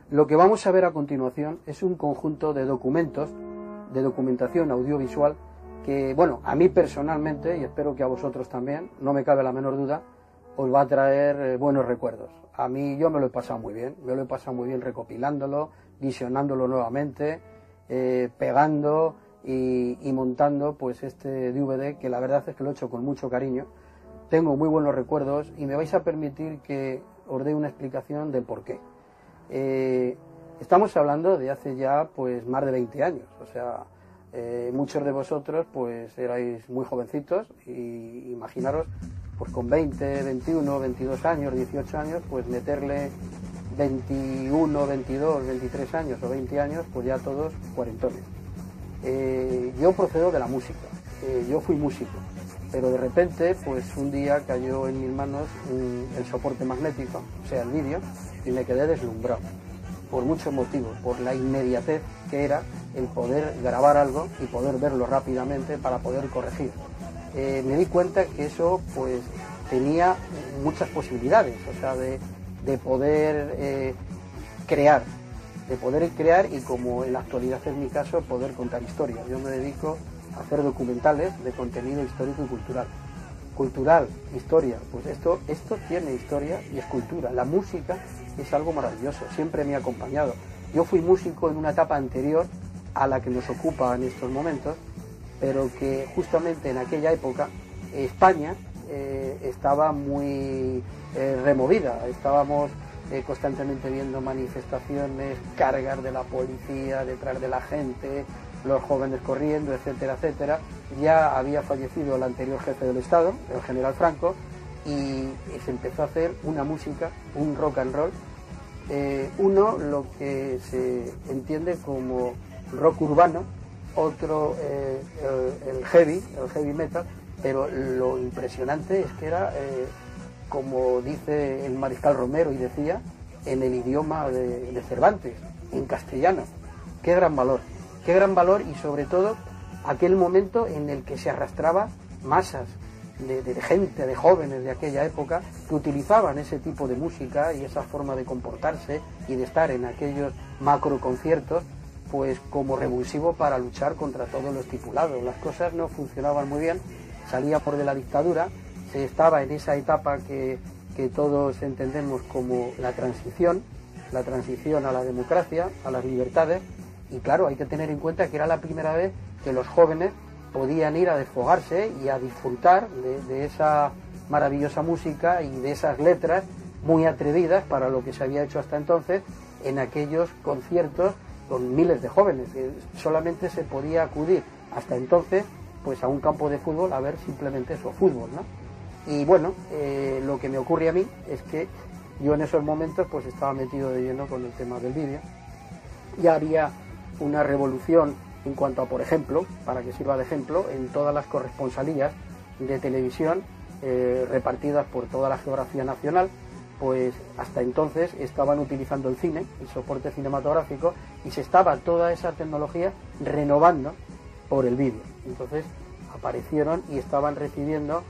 Lo que vamos a ver a continuación es un conjunto de documentos, de documentación audiovisual, que, bueno, a mí personalmente, y espero que a vosotros también, no me cabe la menor duda, os va a traer buenos recuerdos. A mí yo me lo he pasado muy bien, recopilándolo, visionándolo nuevamente, pegando y montando pues este DVD, que la verdad es que lo he hecho con mucho cariño. Tengo muy buenos recuerdos y me vais a permitir que os dé una explicación del por qué. Estamos hablando de hace ya pues más de 20 años, o sea, muchos de vosotros pues erais muy jovencitos y imaginaros pues con 20, 21, 22 años, 18 años, pues meterle 21, 22, 23 años o 20 años, pues ya todos cuarentones. Yo procedo de la música, yo fui músico, pero de repente pues un día cayó en mis manos el soporte magnético, o sea el vídeo, y me quedé deslumbrado, por muchos motivos, por la inmediatez que era el poder grabar algo y poder verlo rápidamente para poder corregir. Me di cuenta que eso pues tenía muchas posibilidades, o sea, de poder crear, y, como en la actualidad es mi caso, poder contar historias. Yo me dedico a hacer documentales de contenido histórico y cultural. Cultural, historia, pues esto tiene historia y es cultura. La música es algo maravilloso, siempre me ha acompañado. Yo fui músico en una etapa anterior a la que nos ocupa en estos momentos, pero que justamente en aquella época España estaba muy removida, estábamos constantemente viendo manifestaciones, cargas de la policía detrás de la gente, los jóvenes corriendo, etcétera, etcétera. Ya había fallecido el anterior jefe del Estado, el general Franco, y se empezó a hacer una música, un rock and roll, lo que se entiende como rock urbano, otro el heavy metal, pero lo impresionante es que era, como dice el mariscal Romero y decía, en el idioma de Cervantes, en castellano. Qué gran valor y sobre todo aquel momento en el que se arrastraba masas de gente, de jóvenes de aquella época que utilizaban ese tipo de música y esa forma de comportarse y de estar en aquellos macro conciertos pues como revulsivo para luchar contra todo lo estipulado. Las cosas no funcionaban muy bien, salía por de la dictadura, se estaba en esa etapa que todos entendemos como la transición a la democracia, a las libertades, y claro, hay que tener en cuenta que era la primera vez que los jóvenes podían ir a desfogarse y a disfrutar de esa maravillosa música y de esas letras muy atrevidas para lo que se había hecho hasta entonces en aquellos conciertos con miles de jóvenes. Solamente se podía acudir hasta entonces pues a un campo de fútbol a ver simplemente eso, fútbol, ¿no? Y bueno, lo que me ocurre a mí es que yo en esos momentos pues estaba metido de lleno con el tema del vídeo. Ya había una revolución en cuanto a, por ejemplo, para que sirva de ejemplo, en todas las corresponsalías de televisión repartidas por toda la geografía nacional, pues hasta entonces estaban utilizando el cine, el soporte cinematográfico, y se estaba toda esa tecnología renovando por el vídeo. Entonces aparecieron y estaban recibiendo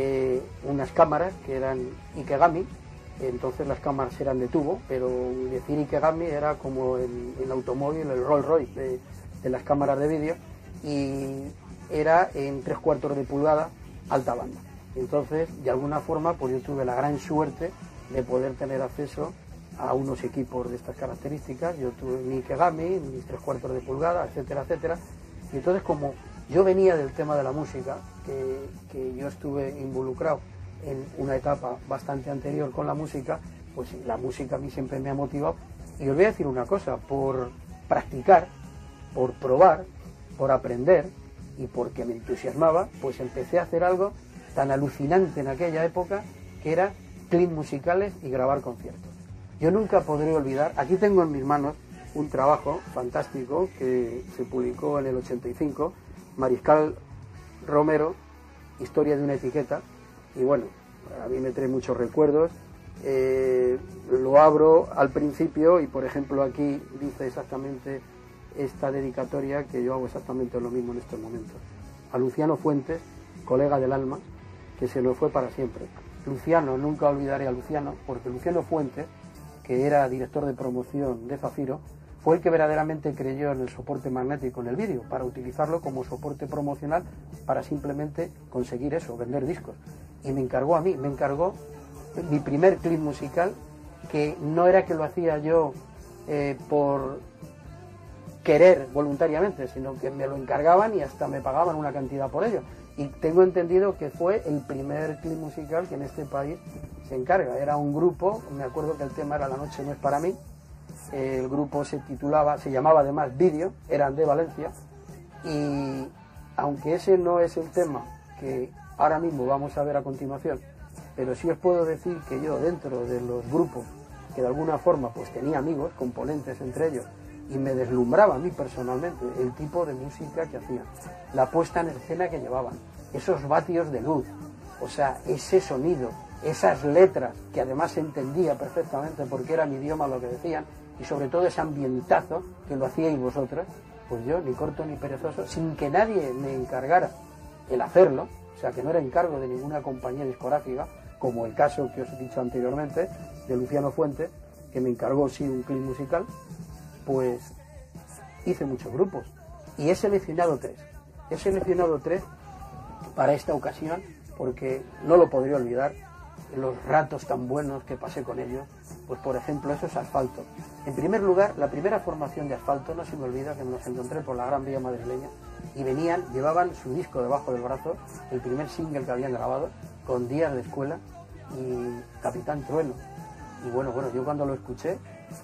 unas cámaras que eran Ikegami. Entonces las cámaras eran de tubo, pero decir Ikegami era como el automóvil, el Rolls Royce de las cámaras de vídeo, y era en 3/4 de pulgada alta banda. Entonces, de alguna forma, pues yo tuve la gran suerte de poder tener acceso a unos equipos de estas características. Yo tuve mi Ikegami, mis 3/4 de pulgada, etcétera, etcétera. Y entonces, como yo venía del tema de la música, que yo estuve involucrado en una etapa bastante anterior con la música, pues la música a mí siempre me ha motivado. Y os voy a decir una cosa, por practicar, por probar, por aprender y porque me entusiasmaba, pues empecé a hacer algo tan alucinante en aquella época, que era clips musicales y grabar conciertos. Yo nunca podré olvidar, aquí tengo en mis manos un trabajo fantástico que se publicó en el 85, Mariscal Romero, Historia de una etiqueta, y bueno, a mí me trae muchos recuerdos. Lo abro al principio y por ejemplo aquí dice exactamente esta dedicatoria, que yo hago exactamente lo mismo en estos momentos. A Luciano Fuentes, colega del alma, que se nos fue para siempre. Luciano, nunca olvidaré a Luciano, porque Luciano Fuentes, que era director de promoción de Zafiro, fue el que verdaderamente creyó en el soporte magnético en el vídeo, para utilizarlo como soporte promocional para simplemente conseguir eso, vender discos. Y me encargó a mí, me encargó mi primer clip musical, que no era que lo hacía yo por querer voluntariamente, sino que me lo encargaban y hasta me pagaban una cantidad por ello. Y tengo entendido que fue el primer clip musical que en este país se encarga. Era un grupo, me acuerdo que el tema era La noche no es para mí. El grupo se llamaba además Vídeo, eran de Valencia, y aunque ese no es el tema que ahora mismo vamos a ver a continuación, pero sí os puedo decir que yo, dentro de los grupos que de alguna forma pues tenía amigos, componentes entre ellos, y me deslumbraba a mí personalmente el tipo de música que hacían, la puesta en escena que llevaban, esos vatios de luz, o sea, ese sonido, esas letras que además se entendía perfectamente porque era mi idioma lo que decían, y sobre todo ese ambientazo que lo hacíais vosotros, pues yo, ni corto ni perezoso, sin que nadie me encargara el hacerlo, o sea, que no era encargo de ninguna compañía discográfica, como el caso que os he dicho anteriormente, de Luciano Fuentes, que me encargó sí un clip musical, pues hice muchos grupos, y he seleccionado tres para esta ocasión, porque no lo podría olvidar, los ratos tan buenos que pasé con ellos. Pues por ejemplo, eso es Asfalto. En primer lugar, la primera formación de Asfalto, no se me olvida que me los encontré por la Gran Vía madrileña, y llevaban su disco debajo del brazo, el primer single que habían grabado, con Días de Escuela y Capitán Trueno. Y bueno, yo cuando lo escuché,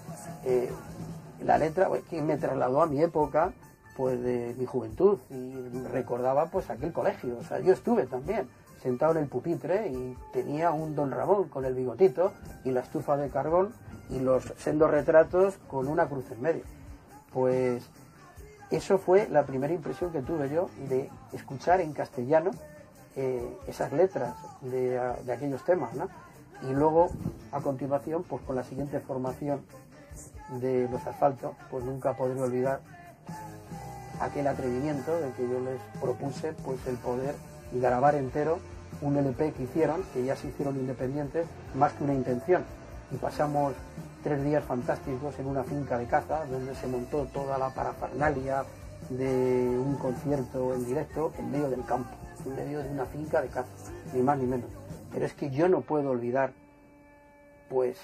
la letra que me trasladó a mi época, pues de mi juventud, y recordaba pues aquel colegio. O sea, yo estuve también sentado en el pupitre y tenía un Don Ramón con el bigotito y la estufa de carbón y los sendos retratos con una cruz en medio. Pues eso fue la primera impresión que tuve yo de escuchar en castellano esas letras de aquellos temas, ¿no? Y luego, a continuación, pues con la siguiente formación de los Asfalto, pues nunca podré olvidar aquel atrevimiento de que yo les propuse pues el poder grabar entero un LP que hicieron, que ya se hicieron independientes, Más que una intención, y pasamos 3 días fantásticos en una finca de caza donde se montó toda la parafernalia de un concierto en directo en medio del campo, en medio de una finca de caza, ni más ni menos. Pero es que yo no puedo olvidar pues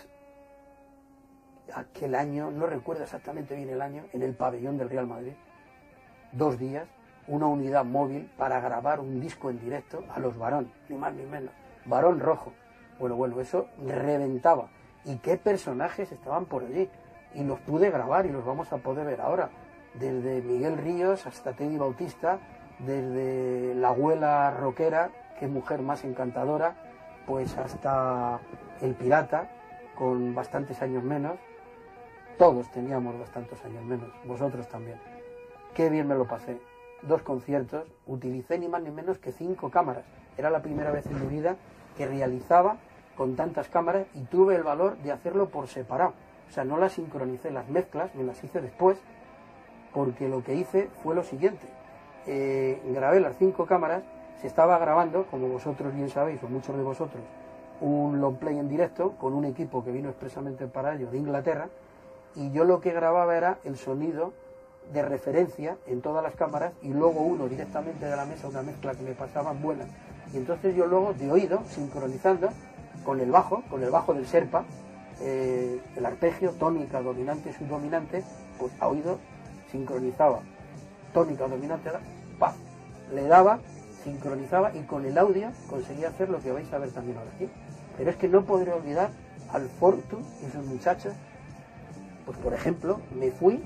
aquel año, no recuerdo exactamente bien el año, en el pabellón del Real Madrid, 2 días, una unidad móvil para grabar un disco en directo a los Barón, ni más ni menos, Barón Rojo. Bueno, eso reventaba. Y qué personajes estaban por allí. Y los pude grabar y los vamos a poder ver ahora. Desde Miguel Ríos hasta Teddy Bautista, desde la abuela rockera, qué mujer más encantadora, pues hasta el pirata, con bastantes años menos. Todos teníamos bastantes años menos, vosotros también. Qué bien me lo pasé. 2 conciertos, utilicé ni más ni menos que 5 cámaras. Era la primera vez en mi vida que realizaba con tantas cámaras y tuve el valor de hacerlo por separado. O sea, no las sincronicé, las mezclas me las hice después, porque lo que hice fue lo siguiente. Grabé las 5 cámaras, se estaba grabando, como vosotros bien sabéis, o muchos de vosotros, un long play en directo con un equipo que vino expresamente para ello de Inglaterra, y yo lo que grababa era el sonido de referencia en todas las cámaras y luego uno directamente de la mesa, una mezcla que me pasaban buena, y entonces yo luego de oído, sincronizando con el bajo del Sherpa, el arpegio, tónica, dominante, subdominante, pues a oído sincronizaba, tónica, dominante, ¡pam!, le daba, sincronizaba y con el audio conseguía hacer lo que vais a ver también ahora aquí. Pero es que no podré olvidar al Fortu y sus muchachos. Pues por ejemplo, me fui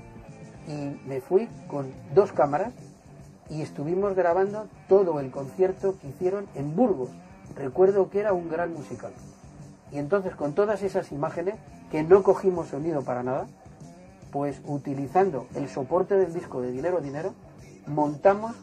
con 2 cámaras y estuvimos grabando todo el concierto que hicieron en Burgos. Recuerdo que era un gran musical. Y entonces con todas esas imágenes, que no cogimos sonido para nada, pues utilizando el soporte del disco de Dinero Dinero, montamos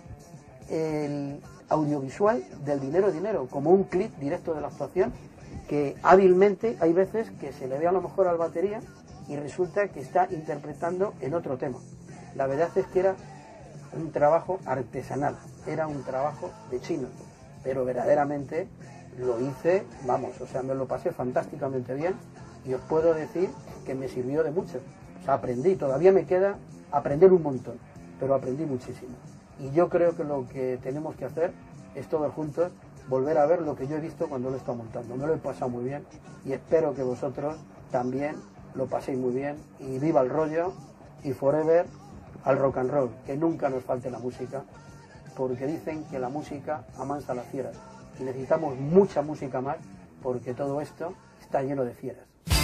el audiovisual del Dinero Dinero, como un clip directo de la actuación, que hábilmente hay veces que se le ve a lo mejor al batería y resulta que está interpretando en otro tema. La verdad es que era un trabajo artesanal, era un trabajo de chino, pero verdaderamente lo hice, vamos, o sea, me lo pasé fantásticamente bien y os puedo decir que me sirvió de mucho. O sea, aprendí, todavía me queda aprender un montón, pero aprendí muchísimo. Y yo creo que lo que tenemos que hacer es todos juntos volver a ver lo que yo he visto cuando lo he estado montando. Me lo he pasado muy bien y espero que vosotros también lo paséis muy bien, y viva el rollo y forever al rock and roll, que nunca nos falte la música, porque dicen que la música amansa a las fieras y necesitamos mucha música más, porque todo esto está lleno de fieras.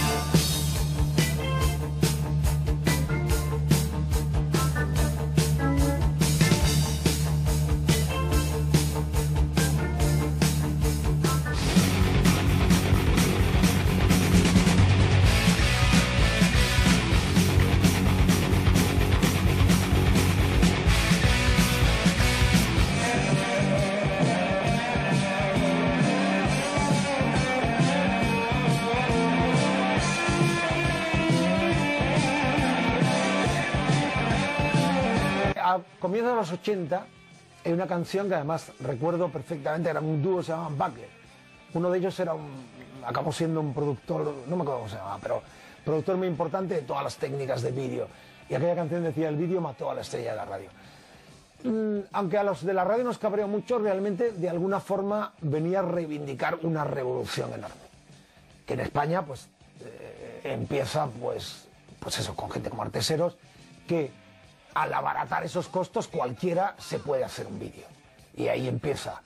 A comienzos de los 80 hay una canción que además recuerdo perfectamente, era un dúo, se llamaban Buckley. Uno de ellos acabó siendo un productor, no me acuerdo cómo se llamaba, pero productor muy importante de todas las técnicas de vídeo. Y aquella canción decía: el vídeo mató a la estrella de la radio. Aunque a los de la radio nos cabreó mucho, realmente de alguna forma venía a reivindicar una revolución enorme. Que en España pues empieza pues eso, con gente como Arteseros, que al abaratar esos costos cualquiera se puede hacer un vídeo. Y ahí empieza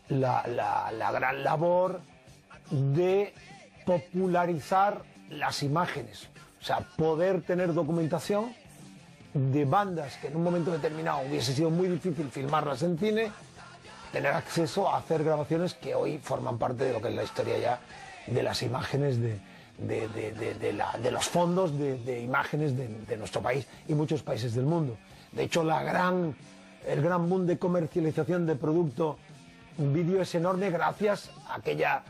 la gran labor de popularizar las imágenes. O sea, poder tener documentación de bandas que en un momento determinado hubiese sido muy difícil filmarlas en cine, tener acceso a hacer grabaciones que hoy forman parte de lo que es la historia ya de las imágenes de los fondos de imágenes de nuestro país y muchos países del mundo. De hecho, el gran boom de comercialización de producto vídeo es enorme gracias a aquella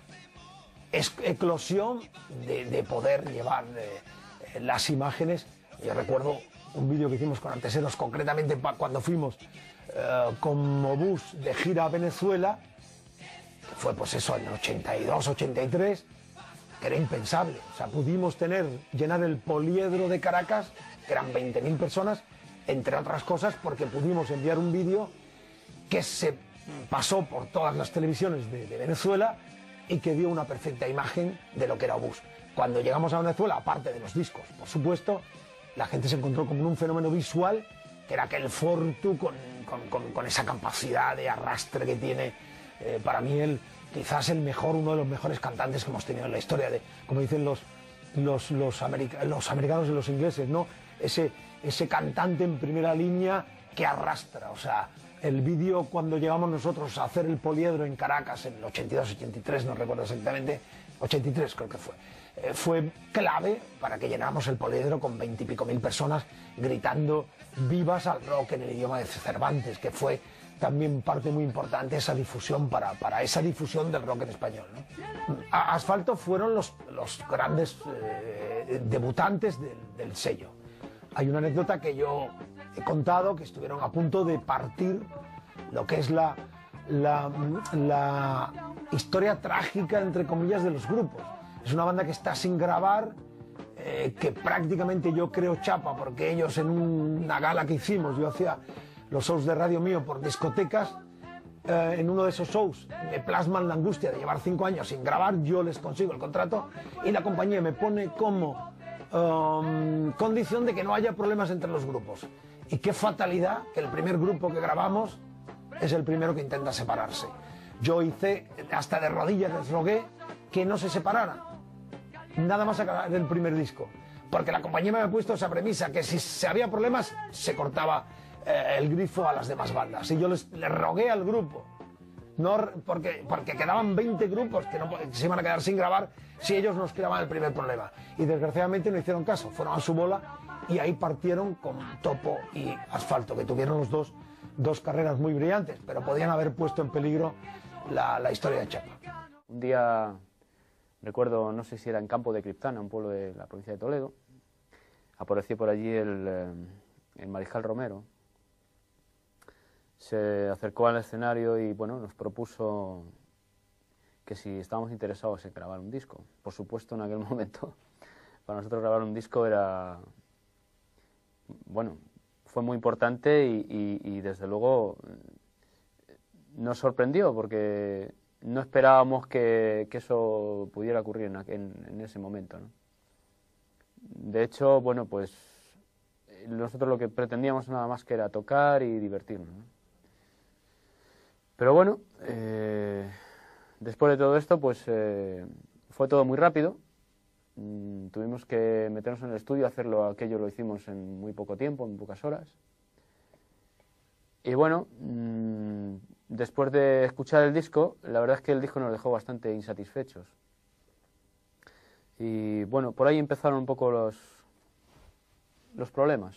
eclosión de poder llevar las imágenes. Yo recuerdo un vídeo que hicimos con Arteseros, concretamente cuando fuimos como bus de gira a Venezuela, que fue pues eso en el 82, 83, que era impensable. O sea, pudimos llenar el Poliedro de Caracas, que eran 20.000 personas, entre otras cosas porque pudimos enviar un vídeo que se pasó por todas las televisiones de Venezuela y que dio una perfecta imagen de lo que era Obús. Cuando llegamos a Venezuela, aparte de los discos, por supuesto, la gente se encontró con un fenómeno visual, que era aquel Fortu con esa capacidad de arrastre que tiene, para mí, quizás uno de los mejores cantantes que hemos tenido en la historia, como dicen los americanos y los ingleses, ¿no? Ese cantante en primera línea que arrastra. O sea, el vídeo cuando llegamos nosotros a hacer el Poliedro en Caracas en el 82, 83, no recuerdo exactamente, 83 creo que fue clave para que llenáramos el Poliedro con 20 y pico mil personas gritando vivas al rock en el idioma de Cervantes, que fue también parte muy importante esa difusión para esa difusión del rock en español, ¿no? Asfalto fueron los grandes debutantes del sello. Hay una anécdota que yo he contado, que estuvieron a punto de partir lo que es la historia trágica, entre comillas, de los grupos. Es una banda que está sin grabar, que prácticamente yo creo chapa, porque ellos en una gala que hicimos, yo hacía los shows de Radio Mío por discotecas, en uno de esos shows me plasman la angustia de llevar 5 años sin grabar, yo les consigo el contrato y la compañía me pone como condición de que no haya problemas entre los grupos. Y qué fatalidad que el primer grupo que grabamos es el primero que intenta separarse. Yo hice, hasta de rodillas les rogué que no se separaran, nada más acabar el primer disco, porque la compañía me había puesto esa premisa, que si se había problemas se cortaba el grifo a las demás bandas. Y yo les rogué al grupo, no, porque quedaban 20 grupos que se iban a quedar sin grabar si ellos nos creaban el primer problema. Y desgraciadamente no hicieron caso, fueron a su bola y ahí partieron con Topo y Asfalto, que tuvieron los dos carreras muy brillantes, pero podían haber puesto en peligro la historia de Chapa. Un día, recuerdo, no sé si era en Campo de Criptana, un pueblo de la provincia de Toledo, apareció por allí el Mariscal Romero. Se acercó al escenario y bueno, nos propuso que si estábamos interesados en grabar un disco. Por supuesto, en aquel momento para nosotros grabar un disco era, bueno, fue muy importante y desde luego nos sorprendió porque no esperábamos que eso pudiera ocurrir en ese momento, ¿no? De hecho, bueno, pues nosotros lo que pretendíamos nada más que era tocar y divertirnos, ¿no? Pero bueno, después de todo esto, pues fue todo muy rápido. Tuvimos que meternos en el estudio, aquello lo hicimos en muy poco tiempo, en pocas horas. Y bueno, después de escuchar el disco, la verdad es que el disco nos dejó bastante insatisfechos. Y bueno, por ahí empezaron un poco los problemas.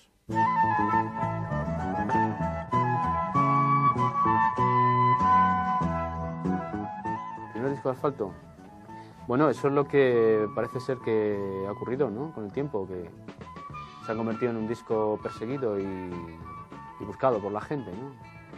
¿El primer disco de Asfalto? Bueno, eso es lo que parece ser que ha ocurrido, ¿no?, con el tiempo, que se ha convertido en un disco perseguido y buscado por la gente, ¿no?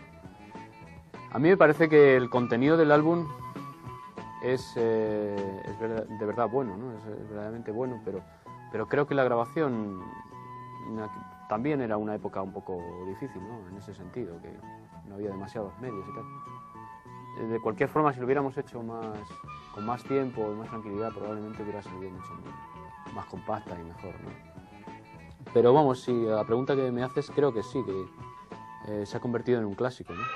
A mí me parece que el contenido del álbum es de verdad bueno, ¿no? Es verdaderamente bueno, pero creo que la grabación también era una época un poco difícil, ¿no?, en ese sentido, que no había demasiados medios y tal. De cualquier forma, si lo hubiéramos hecho con más tiempo y más tranquilidad, probablemente hubiera salido mucho más compacta y mejor, ¿no? Pero vamos, si a la pregunta que me haces, creo que sí, que se ha convertido en un clásico, ¿no?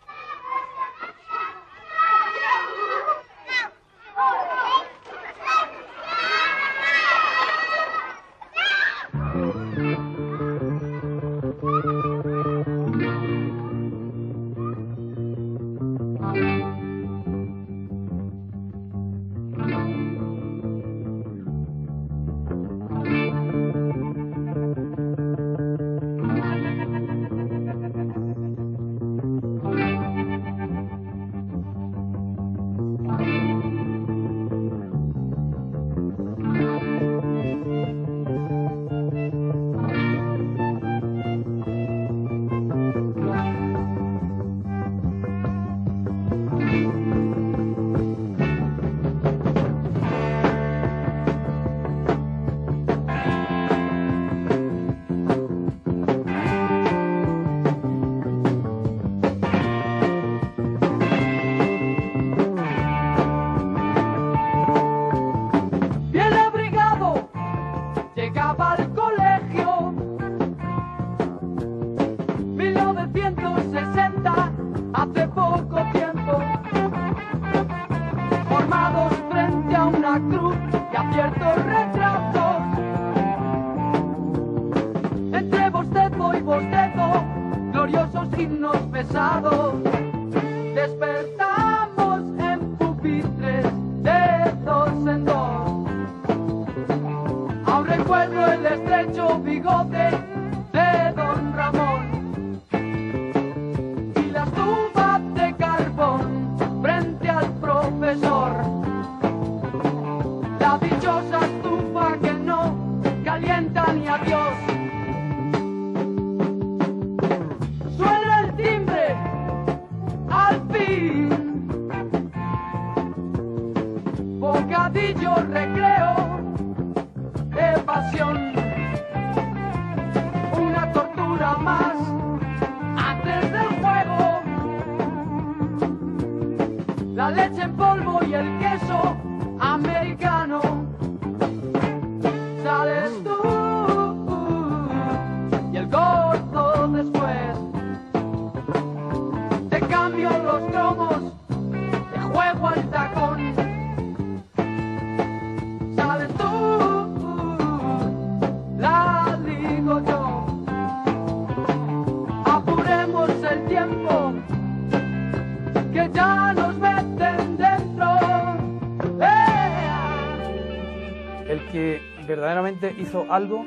Verdaderamente hizo algo,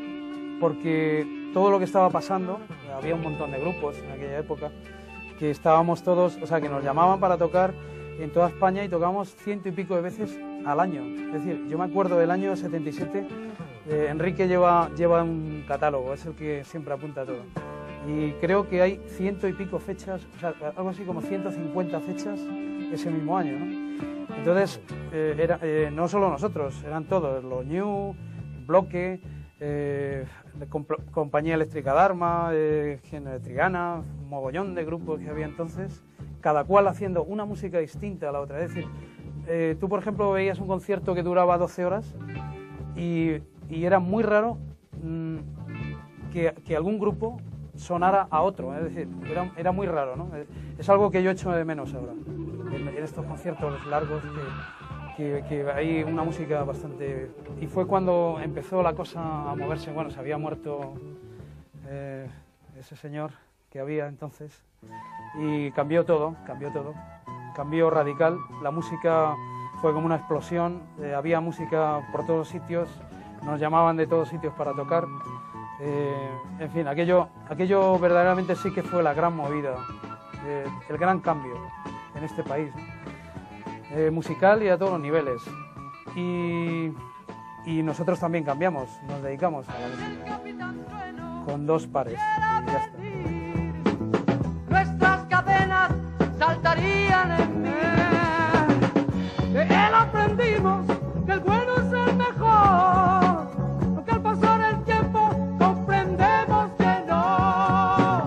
porque todo lo que estaba pasando, había un montón de grupos en aquella época, que estábamos todos, o sea, que nos llamaban para tocar en toda España y tocamos 100 y pico de veces al año. Es decir, yo me acuerdo del año 77, Enrique lleva un catálogo, es el que siempre apunta todo. Y creo que hay 100 y pico fechas, o sea, algo así como 150 fechas ese mismo año, ¿no? Entonces, no solo nosotros, eran todos, los New, Bloque, Compañía Eléctrica Dharma, Género Trigana, un mogollón de grupos que había entonces, cada cual haciendo una música distinta a la otra. Es decir, tú por ejemplo veías un concierto que duraba 12 horas y era muy raro que algún grupo sonara a otro, es decir, era muy raro, ¿no? Es algo que yo echo de menos ahora, en estos conciertos largos que hay una música bastante... Y fue cuando empezó la cosa a moverse. Bueno, se había muerto ese señor que había entonces y cambió todo, cambió radical. La música fue como una explosión, había música por todos sitios, nos llamaban de todos sitios para tocar. En fin, aquello verdaderamente sí que fue la gran movida, el gran cambio en este país, ¿no? Musical y a todos los niveles. Y nosotros también cambiamos, nos dedicamos a la música con 2 pares y ya está. Nuestras cadenas saltarían en mí. De él aprendimos que el bueno es el mejor, aunque al pasar el tiempo comprendemos que no.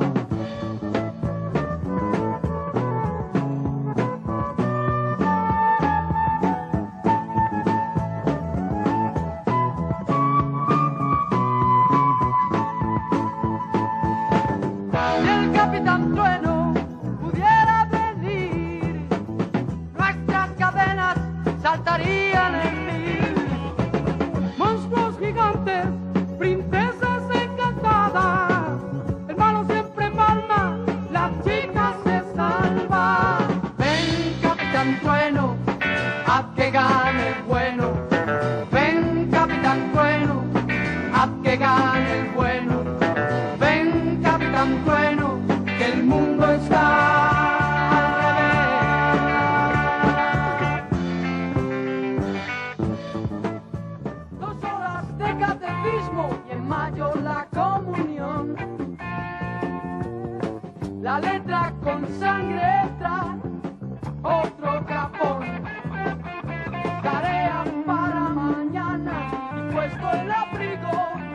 Si el Capitán Trueno pudiera venir, nuestras cadenas saltarían en mil. Monstruos gigantes, princesas encantadas, el malo siempre palma, la chica se salva. Ven, Capitán Trueno, haz que gane el bueno. Ven, Capitán Trueno, haz que gane el bueno. Ven, Capitán Trueno, que el mundo está al revés. 2 horas de catecismo y en mayo la comunión. La letra con sangre trae otro capón. Tarea para mañana y puesto el abrigo.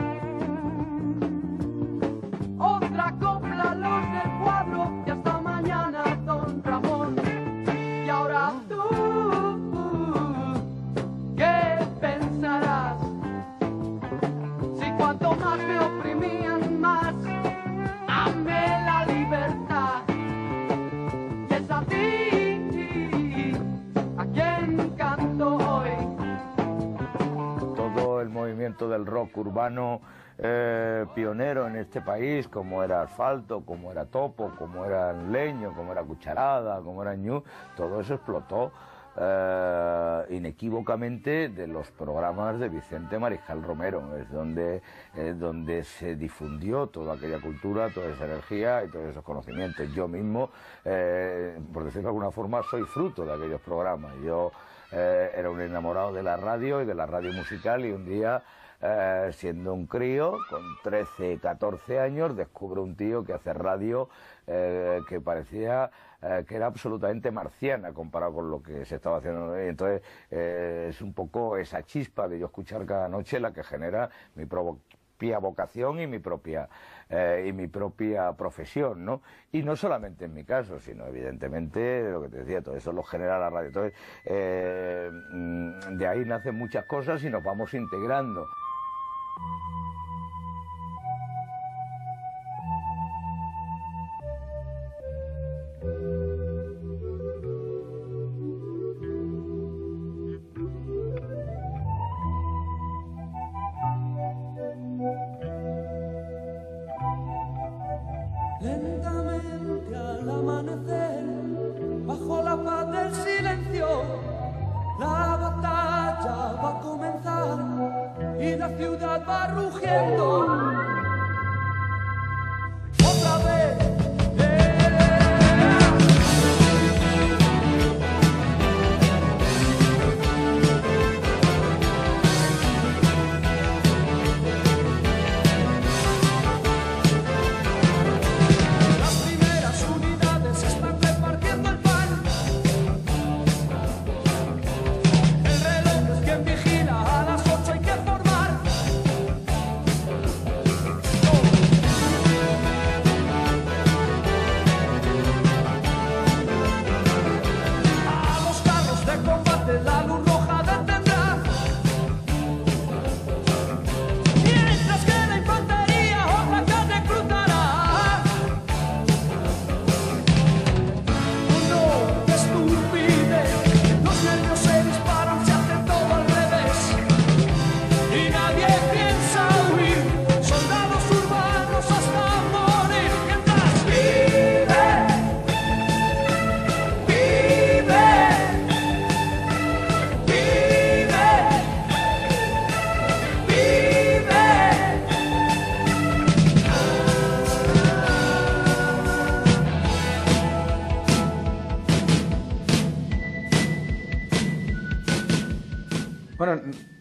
Otra copla los del cuadro y hasta mañana, don Ramón. Y ahora tú, ¿qué pensarás? Si cuanto más me oprimían, más amé la libertad. Y es a ti a quien canto hoy. Todo el movimiento del rock urbano pionero en este país, como era Asfalto, como era Topo, como era Leño, como era Cucharada, como era Ñu, todo eso explotó inequívocamente de los programas de Vicente Mariscal Romero. Es donde se difundió toda aquella cultura, toda esa energía y todos esos conocimientos. Yo mismo, por decirlo de alguna forma, soy fruto de aquellos programas. Yo era un enamorado de la radio y de la radio musical, y un día, siendo un crío, con 13, 14 años, descubro un tío que hace radio que parecía que era absolutamente marciana comparado con lo que se estaba haciendo. Y entonces es un poco esa chispa de yo escuchar cada noche la que genera mi propia vocación y mi propia profesión, ¿no? Y no solamente en mi caso, sino evidentemente lo que te decía, todo eso lo genera la radio. Entonces de ahí nacen muchas cosas y nos vamos integrando. Lentamente al amanecer, bajo la paz del silencio, la batalla va a comenzar y la ciudad va rugiendo. Otra vez.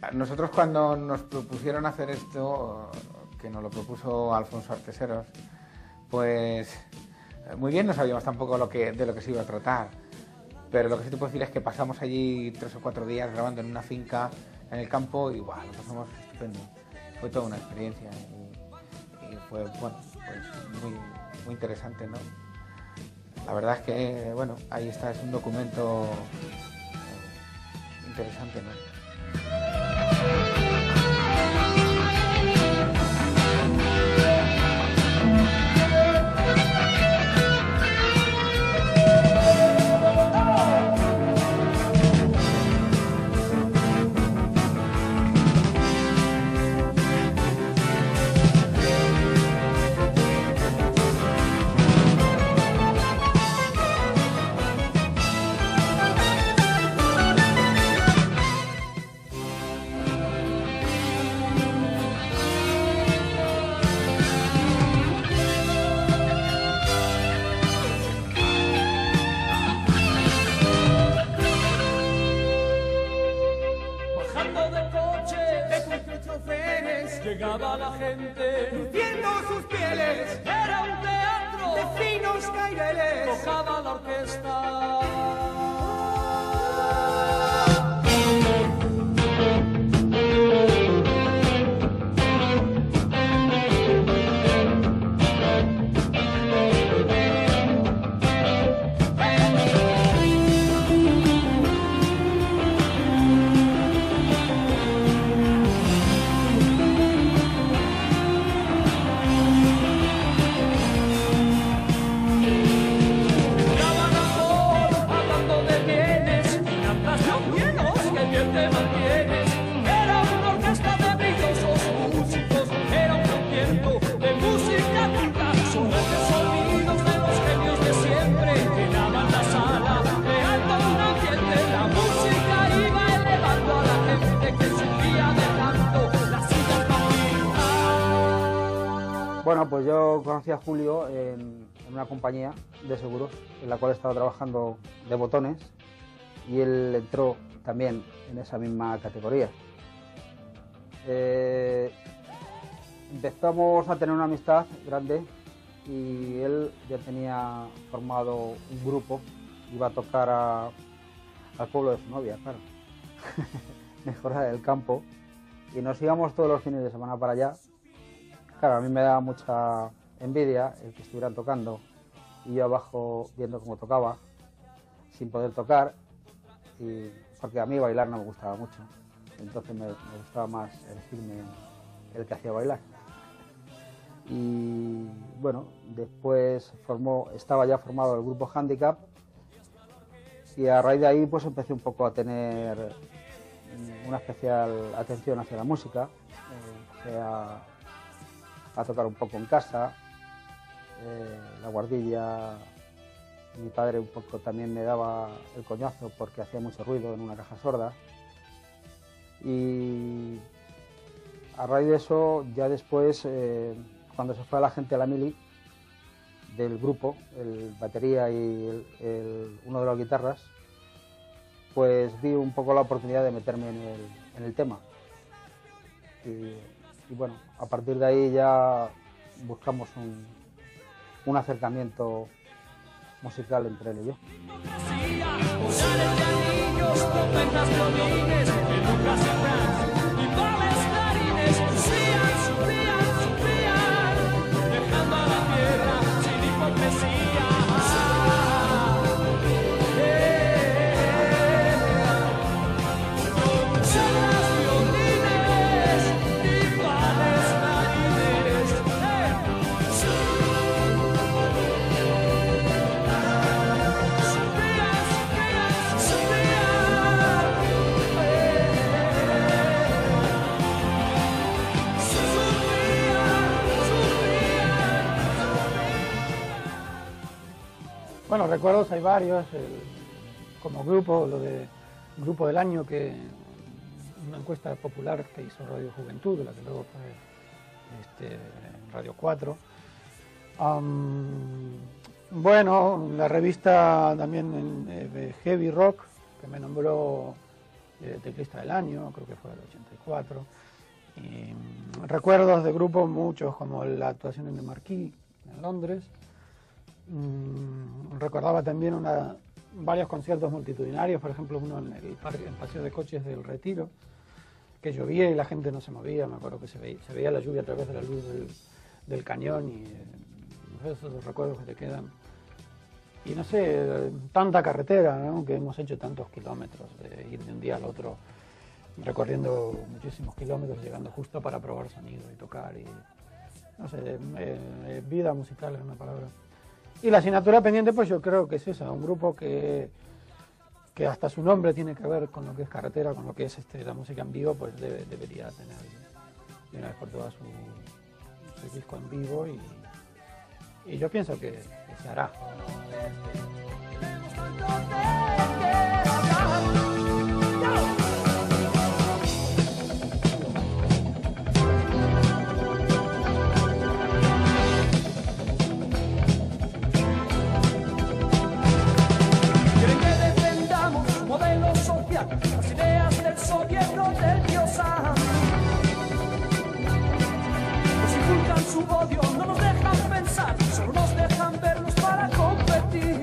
nosotros cuando nos propusieron hacer esto, que nos lo propuso Alfonso Arteseros, pues muy bien no sabíamos tampoco de lo que se iba a tratar, pero lo que sí te puedo decir es que pasamos allí 3 o 4 días grabando en una finca en el campo y wow, lo pasamos estupendo. Fue toda una experiencia y fue, bueno, pues muy interesante, ¿no? La verdad es que, bueno, ahí está, es un documento interesante, ¿no? Llegaba la gente luciendo sus pieles, era un teatro de finos caireles, tocaba la orquesta. Bueno, pues yo conocí a Julio en una compañía de seguros en la cual estaba trabajando de botones y él entró también en esa misma categoría. Empezamos a tener una amistad grande y él ya tenía formado un grupo, iba a tocar al pueblo de su novia, claro, Mejora del Campo, y nos íbamos todos los fines de semana para allá. Claro, a mí me daba mucha envidia el que estuvieran tocando y yo abajo viendo cómo tocaba, sin poder tocar, porque a mí bailar no me gustaba mucho, entonces me gustaba más elegirme el que hacía bailar. Y bueno, después estaba ya formado el grupo Handicap y a raíz de ahí pues empecé un poco a tener una especial atención hacia la música, a tocar un poco en casa, la guardilla. Mi padre un poco también me daba el coñazo porque hacía mucho ruido en una caja sorda. Y a raíz de eso, ya después, cuando se fue la gente a la mili del grupo, el batería y uno de las guitarras, pues vi un poco la oportunidad de meterme en el tema. Y bueno, a partir de ahí ya buscamos un acercamiento musical entre él y yo. Bueno, recuerdos hay varios, como grupo, lo de Grupo del Año, que una encuesta popular que hizo Radio Juventud, la que luego fue Radio 4. Bueno, la revista también de Heavy Rock, que me nombró teclista del año, creo que fue el 84. Y recuerdos de grupos muchos, como la actuación en el Marquis, en Londres. Recordaba también varios conciertos multitudinarios, por ejemplo uno en el Paseo de Coches del Retiro, que llovía y la gente no se movía. Me acuerdo que se veía la lluvia a través de la luz del cañón, y esos recuerdos que te quedan. Y no sé, tanta carretera, ¿no? Que hemos hecho tantos kilómetros, de ir de un día al otro, recorriendo muchísimos kilómetros, llegando justo para probar sonido y tocar. Y no sé, vida musical es una palabra. Y la asignatura pendiente, pues yo creo que es esa, un grupo que hasta su nombre tiene que ver con lo que es carretera, con lo que es la música en vivo, pues debería tener de una vez por todas su disco en vivo, y yo pienso que se hará. Las ideas del gobierno del Diosán nos inculcan su odio, no nos dejan pensar, solo nos dejan vernos para competir.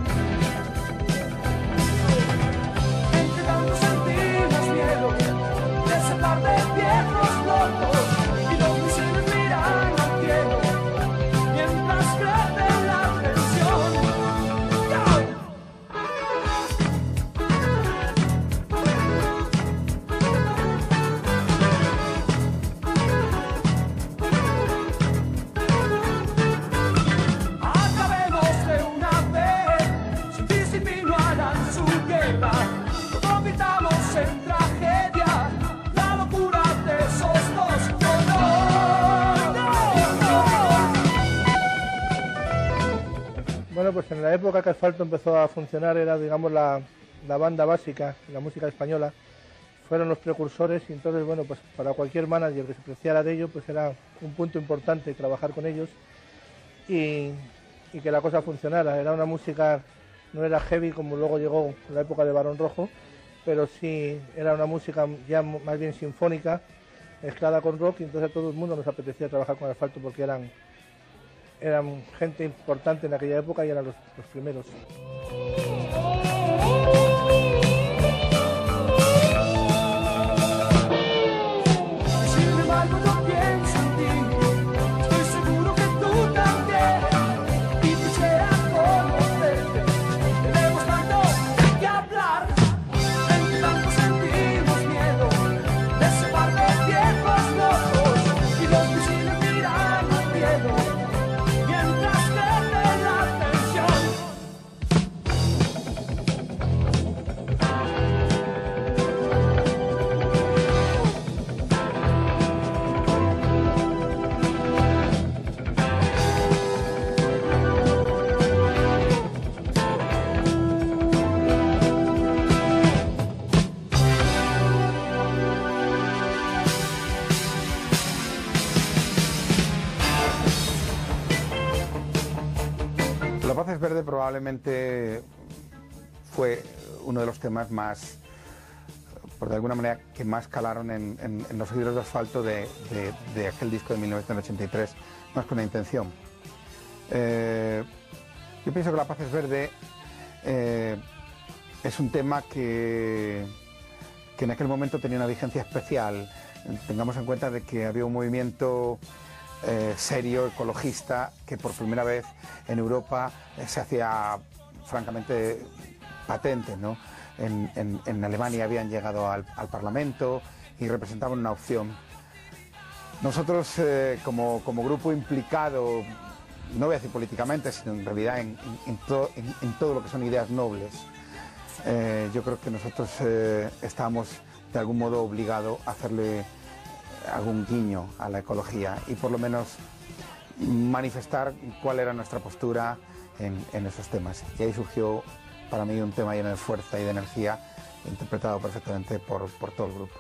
Entre tanto sentimos miedo de ese par de viejos locos, y los misiles miran al cielo mientras crece la tensión. Bueno, pues en la época que Asfalto empezó a funcionar era, digamos, la banda básica, la música española, fueron los precursores, y entonces, bueno, pues para cualquier manager que se apreciara de ello, pues era un punto importante trabajar con ellos y que la cosa funcionara. Era una música, no era heavy como luego llegó la época de Barón Rojo, pero sí era una música ya más bien sinfónica, mezclada con rock, y entonces a todo el mundo nos apetecía trabajar con Asfalto porque eran gente importante en aquella época y eran los primeros. Sin embargo, yo pienso en ti, estoy seguro que tú también, y quisiera conocerte. Tenemos tanto que hablar, entre tanto sentimos miedo de ese par de viejos locos, y los misiles miran al cielo mientras crece la tensión. La Paz es Verde probablemente fue uno de los temas más, por de alguna manera, que más calaron en los oídos de Asfalto de aquel disco de 1983, más con la intención. Yo pienso que La Paz es Verde es un tema que en aquel momento tenía una vigencia especial. Tengamos en cuenta de que había un movimiento serio, ecologista, que por primera vez en Europa se hacía francamente patente, ¿no? En Alemania habían llegado al Parlamento y representaban una opción. Nosotros como grupo implicado, no voy a decir políticamente, sino en realidad en todo lo que son ideas nobles, yo creo que nosotros estábamos de algún modo obligados a hacerle algún guiño a la ecología y por lo menos manifestar cuál era nuestra postura en esos temas. Y ahí surgió para mí un tema lleno de fuerza y de energía, interpretado perfectamente por todo el grupo.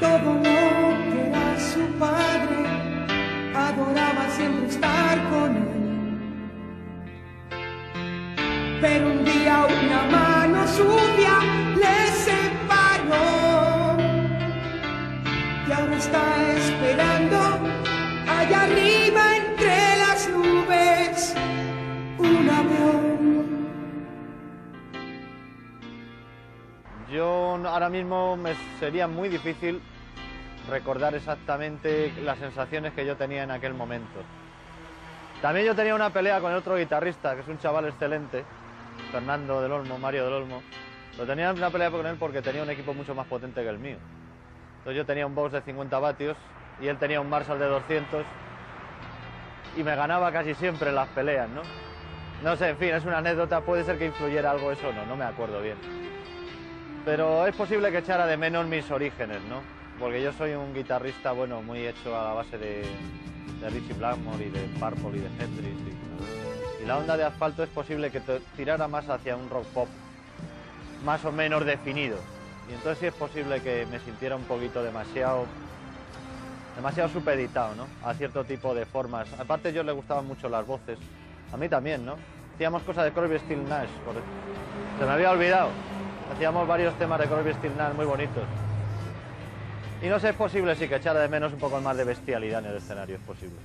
todo lo que era su padre, adoraba siempre estar con él. Pero un día una mano sucia le separó y ahora está esperando allá arriba entre las nubes un avión. Yo ahora mismo me sería muy difícil recordar exactamente las sensaciones que yo tenía en aquel momento. También yo tenía una pelea con el otro guitarrista, que es un chaval excelente, Fernando del Olmo, Mario del Olmo. Pero tenía una pelea con él porque tenía un equipo mucho más potente que el mío. Entonces yo tenía un Box de 50 vatios y él tenía un Marshall de 200 y me ganaba casi siempre en las peleas, ¿no? No sé, en fin, es una anécdota, puede ser que influyera algo eso o no, no me acuerdo bien. Pero es posible que echara de menos mis orígenes, ¿no? Porque yo soy un guitarrista, bueno, muy hecho a la base de Ritchie Blackmore y de Purple y de Hendrix. Y la onda de Asfalto es posible que tirara más hacia un rock pop más o menos definido. Y entonces sí es posible que me sintiera un poquito demasiado supeditado, ¿no? A cierto tipo de formas. Aparte a ellos les gustaban mucho las voces. A mí también, ¿no? Hacíamos cosas de Crosby, Stills, Nash. Se me había olvidado. Hacíamos varios temas de Crosby, Stills, Nash muy bonitos. Y no sé, es posible sí que echara de menos un poco más de bestialidad en el escenario, es posible.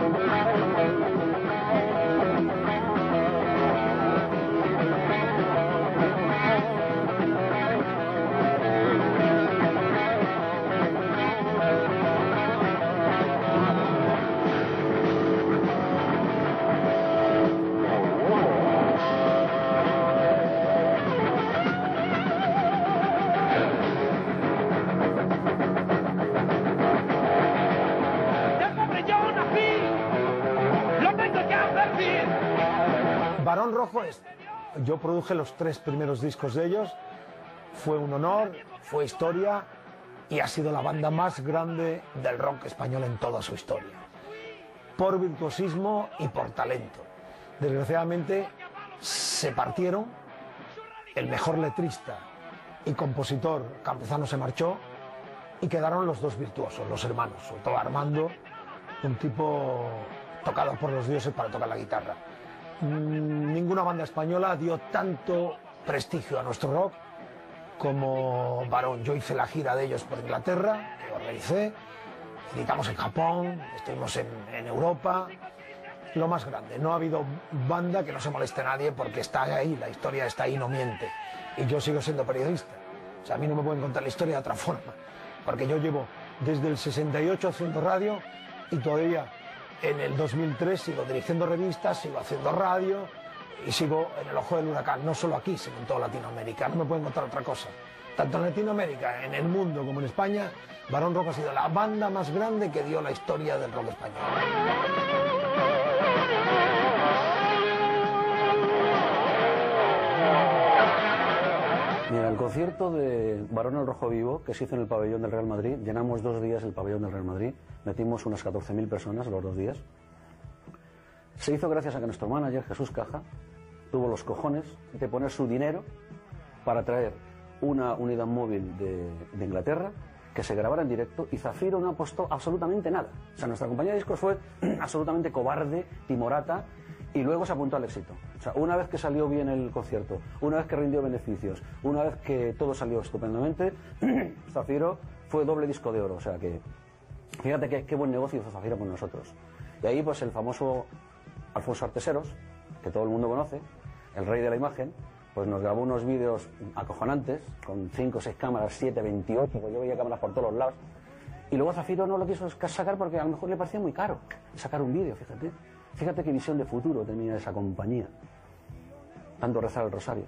Barón Rojo yo produje los 3 primeros discos de ellos, fue un honor, fue historia y ha sido la banda más grande del rock español en toda su historia, por virtuosismo y por talento. Desgraciadamente se partieron, el mejor letrista y compositor Campuzano se marchó y quedaron los 2 virtuosos, los hermanos, sobre todo Armando, un tipo tocado por los dioses para tocar la guitarra. Ninguna banda española dio tanto prestigio a nuestro rock como Barón. Yo hice la gira de ellos por Inglaterra, que organicé, editamos en Japón, estuvimos en Europa, lo más grande. No ha habido banda que no se moleste a nadie porque está ahí, la historia está ahí, no miente. Y yo sigo siendo periodista. O sea, a mí no me pueden contar la historia de otra forma, porque yo llevo desde el 68 haciendo radio y todavía en el 2003 sigo dirigiendo revistas, sigo haciendo radio y sigo en el ojo del huracán, no solo aquí, sino en toda Latinoamérica. No me pueden contar otra cosa. Tanto en Latinoamérica, en el mundo como en España, Barón Rojo ha sido la banda más grande que dio la historia del rock español. Mira, el concierto de Barón el Rojo Vivo, que se hizo en el pabellón del Real Madrid, llenamos 2 días el pabellón del Real Madrid, metimos unas 14.000 personas los 2 días. Se hizo gracias a que nuestro manager, Jesús Caja, tuvo los cojones de poner su dinero para traer una unidad móvil de Inglaterra que se grabara en directo, y Zafiro no apostó absolutamente nada. O sea, nuestra compañía de discos fue absolutamente cobarde, timorata, y luego se apuntó al éxito. O sea, una vez que salió bien el concierto, una vez que rindió beneficios, una vez que todo salió estupendamente, Zafiro fue doble disco de oro. O sea que, fíjate qué buen negocio hizo Zafiro con nosotros. Y ahí pues el famoso Alfonso Arteseros, que todo el mundo conoce, el rey de la imagen, pues nos grabó unos vídeos acojonantes, con 5 o 6 cámaras, 7, 28, pues yo veía cámaras por todos los lados. Y luego Zafiro no lo quiso sacar porque a lo mejor le parecía muy caro sacar un vídeo, fíjate. Fíjate qué visión de futuro tenía esa compañía. Tanto rezar el rosario.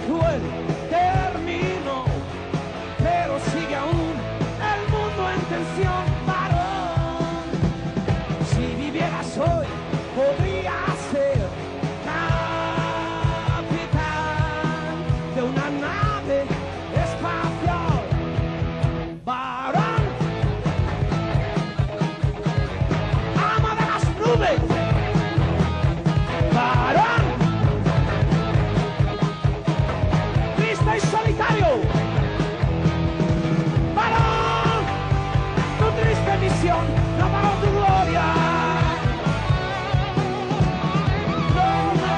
cruel terminó, pero sigue aún el mundo en tensión, varón. Si vivieras hoy, podrías ser capitán de una nave espacial, varón. Ama de las nubes, varón. Triste y solitario, varón. Tu triste misión no paró tu gloria. No, no.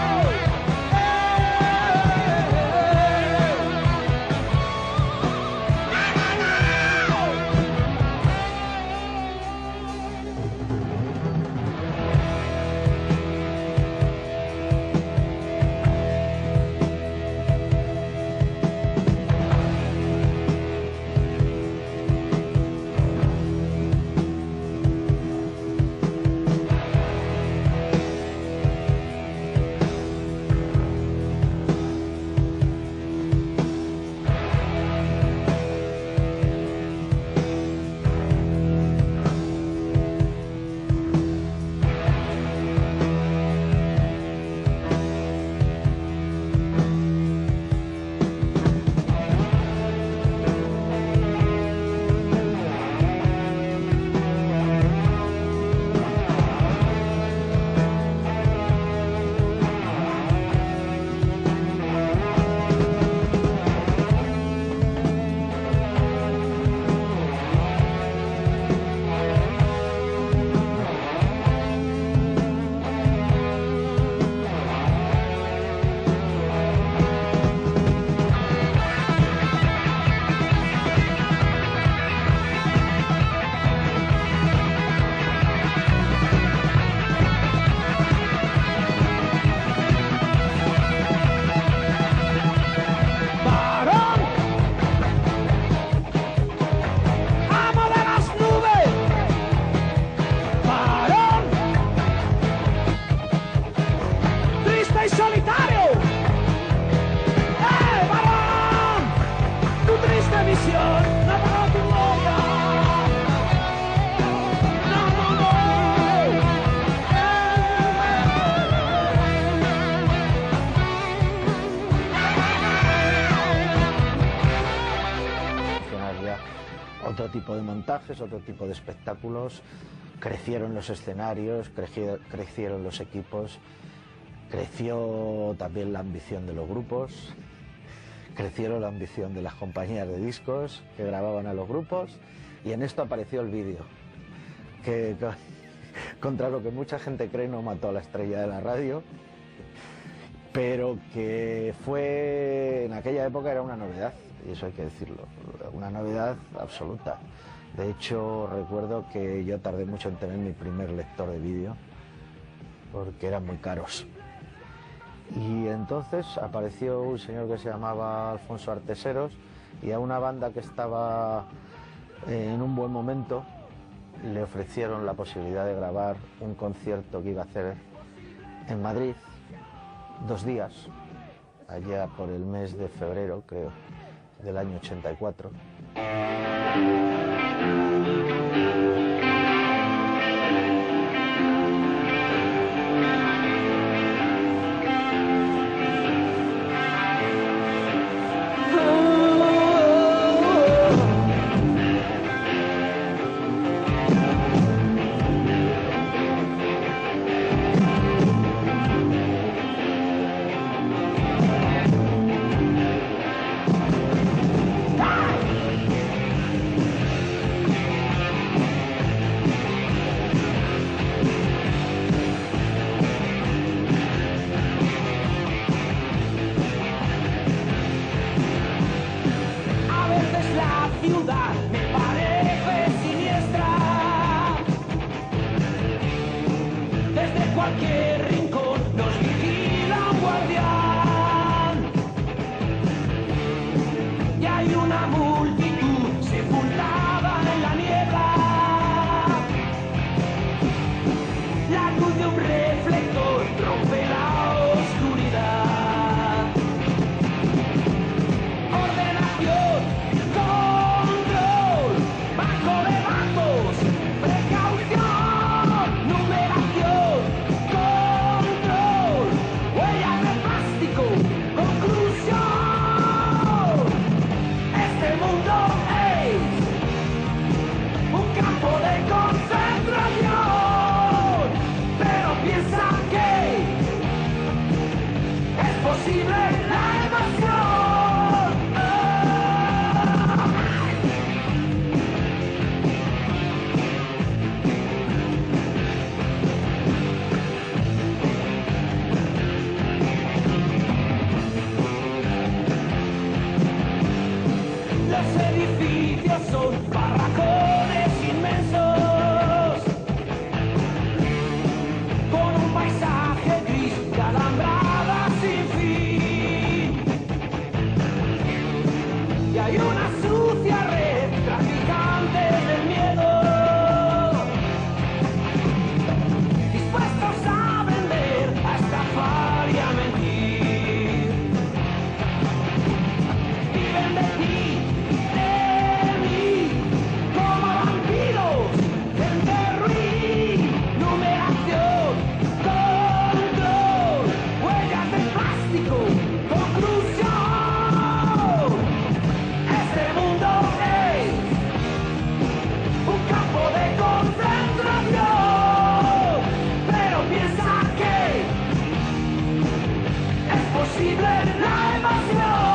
Otro tipo de montajes, otro tipo de espectáculos, crecieron los escenarios, crecieron los equipos, creció también la ambición de los grupos, crecieron la ambición de las compañías de discos que grababan a los grupos, y en esto apareció el vídeo, que contra lo que mucha gente cree no mató a la estrella de la radio, pero que fue, en aquella época era una novedad, y eso hay que decirlo, una novedad absoluta. De hecho, recuerdo que yo tardé mucho en tener mi primer lector de vídeo, porque eran muy caros. Y entonces apareció un señor que se llamaba Alfonso Arteseros, y a una banda que estaba en un buen momento le ofrecieron la posibilidad de grabar un concierto que iba a hacer en Madrid, 2 días, allá por el mes de febrero, creo, del año 84. posible la evasión.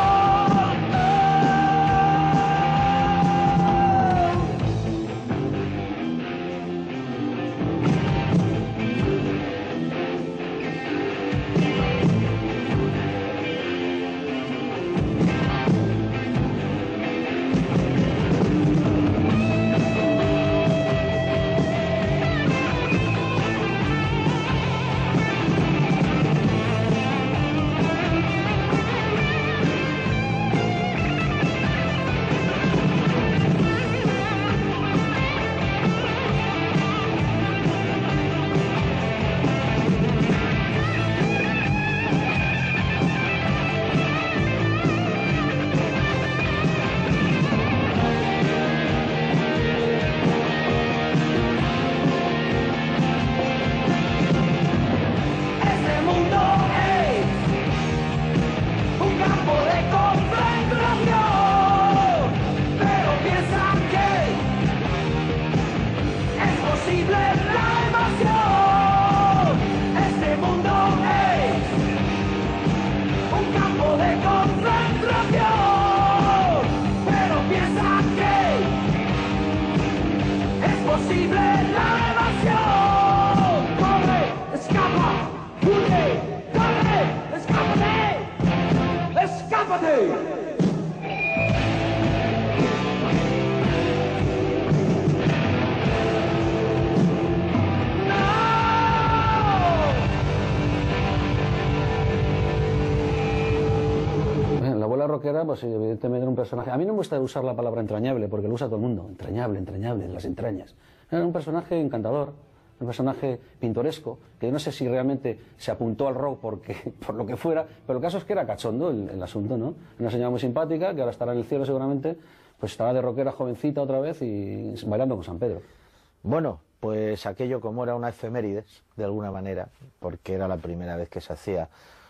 Rockera, pues evidentemente era un personaje. A mí no me gusta usar la palabra entrañable porque lo usa todo el mundo. Entrañable, entrañable, las entrañas. Era un personaje encantador, un personaje pintoresco, que yo no sé si realmente se apuntó al rock por lo que fuera, pero el caso es que era cachondo el asunto, ¿no? Una señora muy simpática, que ahora estará en el cielo seguramente, pues estará de rockera jovencita otra vez y bailando con San Pedro. Bueno, pues aquello como era una efemérides, de alguna manera, porque era la primera vez que se hacía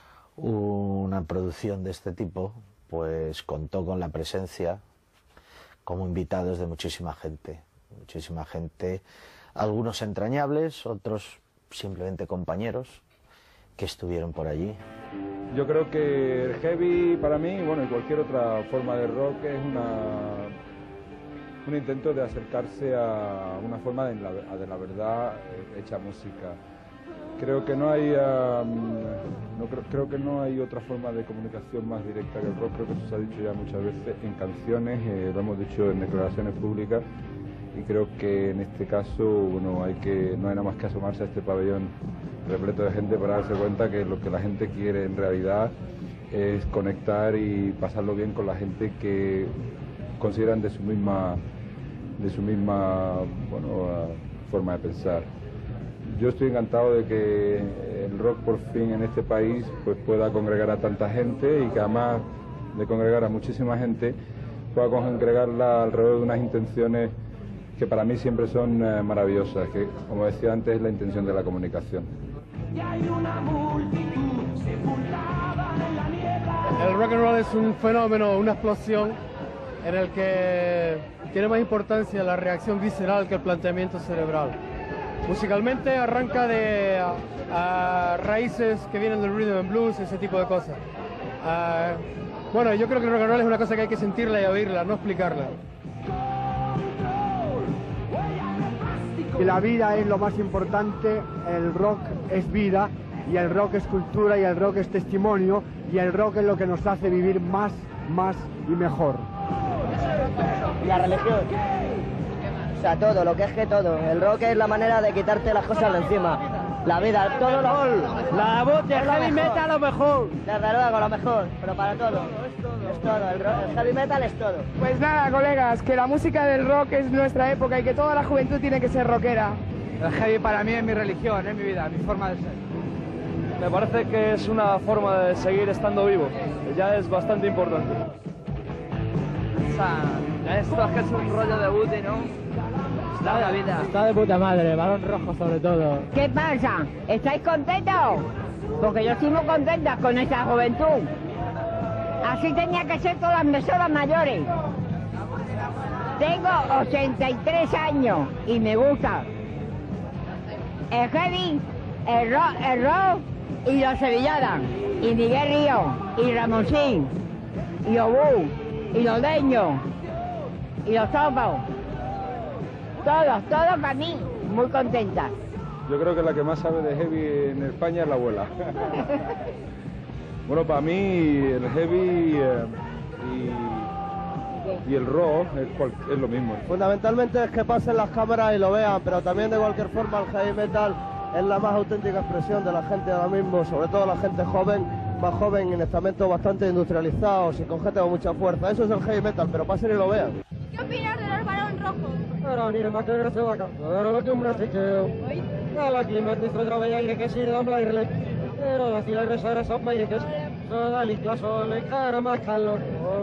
una producción de este tipo, pues contó con la presencia como invitados de muchísima gente, algunos entrañables, otros simplemente compañeros que estuvieron por allí. Yo creo que el heavy para mí, bueno, y cualquier otra forma de rock es un intento de acercarse a una forma de la verdad hecha música. Creo que no hay creo que no hay otra forma de comunicación más directa que el rock. Creo que eso se ha dicho ya muchas veces en canciones, lo hemos dicho en declaraciones públicas, y creo que en este caso no hay nada más que asomarse a este pabellón repleto de gente para darse cuenta que lo que la gente quiere en realidad es conectar y pasarlo bien con la gente que consideran de su misma forma de pensar. Yo estoy encantado de que el rock por fin en este país pues pueda congregar a tanta gente, y que además de congregar a muchísima gente pueda congregarla alrededor de unas intenciones que para mí siempre son maravillosas, que como decía antes es la intención de la comunicación. El rock and roll es un fenómeno, una explosión en el que tiene más importancia la reacción visceral que el planteamiento cerebral. Musicalmente arranca de raíces que vienen del rhythm and blues, ese tipo de cosas. Bueno, yo creo que el rock and roll es una cosa que hay que sentirla y oírla, no explicarla. Que la vida es lo más importante, el rock es vida, y el rock es cultura, y el rock es testimonio, y el rock es lo que nos hace vivir más y mejor. La religión. O sea, todo, lo que es que todo. El rock es la manera de quitarte las cosas de encima. La vida, todo lo... La voz de heavy metal lo mejor. Desde luego, lo mejor, pero para todo. Es todo, el heavy metal es todo. Pues nada, colegas, que la música del rock es nuestra época y que toda la juventud tiene que ser rockera. El heavy para mí es mi religión, es mi vida, mi forma de ser. Me parece que es una forma de seguir estando vivo, ya es bastante importante. O sea, esto es que es un rollo de booty, ¿no? Está la vida. Está de puta madre, balón rojo sobre todo. ¿Qué pasa? ¿Estáis contentos? Porque yo estoy muy contenta con esa juventud. Así tenía que ser todas las emisoras mayores. Tengo 83 años y me gusta el heavy, el rock y la sevillana. y Miguel Río, y Ramoncín, y Obú, y Lodeño, y los Topos. Todos para mí, muy contenta. Yo creo que la que más sabe de heavy en España es la abuela. Bueno, para mí el heavy y el rock es lo mismo. Fundamentalmente es que pasen las cámaras y lo vean, pero también de cualquier forma el heavy metal es la más auténtica expresión de la gente ahora mismo, sobre todo la gente joven, más joven, en estamentos bastante industrializados y con gente con mucha fuerza. Eso es el heavy metal, pero pasen y lo vean. ¿Qué opinas de los Barón Rojos? Però anirem a caure a casa, però la cambra se queu. A la climatitza treballa aire que si d'ombra i relep. Però la fila gresara són veieques, soda l'icla sol i cara amb el calor.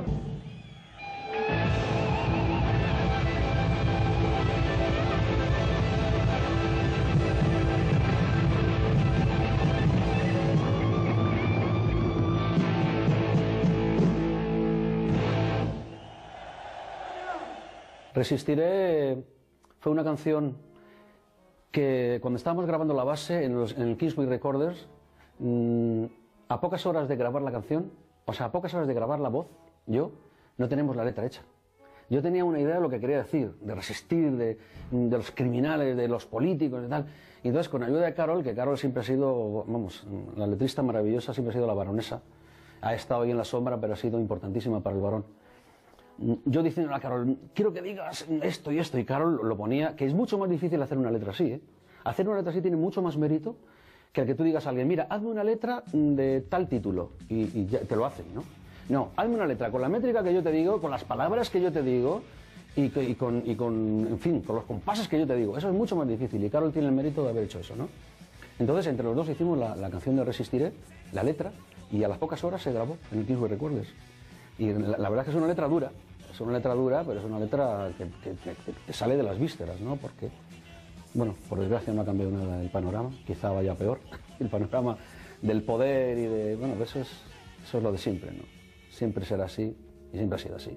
Resistiré fue una canción que cuando estábamos grabando la base en el Kingsway Recorders, a pocas horas de grabar la canción, o sea, a pocas horas de grabar la voz, no tenemos la letra hecha. Yo tenía una idea de lo que quería decir, de resistir, de los criminales, de los políticos y tal. Y entonces, con ayuda de Carol, que Carol siempre ha sido, vamos, la letrista maravillosa, siempre ha sido la baronesa. Ha estado ahí en la sombra, pero ha sido importantísima para el Barón. Yo diciendo a Carol, quiero que digas esto y esto, y Carol lo ponía, que es mucho más difícil hacer una letra así, ¿eh? Hacer una letra así tiene mucho más mérito que el que tú digas a alguien, mira, hazme una letra de tal título, y ya te lo hacen, ¿no? No, hazme una letra con la métrica que yo te digo, con las palabras que yo te digo, y con en fin, con los compases que yo te digo. Eso es mucho más difícil, y Carol tiene el mérito de haber hecho eso, ¿no? Entonces, entre los dos hicimos la canción de Resistiré, la letra, y a las pocas horas se grabó en el Kingsway Recorders. Y la verdad es que es una letra dura. Es una letra dura, pero es una letra que sale de las vísceras, ¿no? Porque, bueno, por desgracia no ha cambiado nada el panorama, quizá vaya peor. El panorama del poder y de... Bueno, eso es lo de siempre, ¿no? Siempre será así y siempre ha sido así.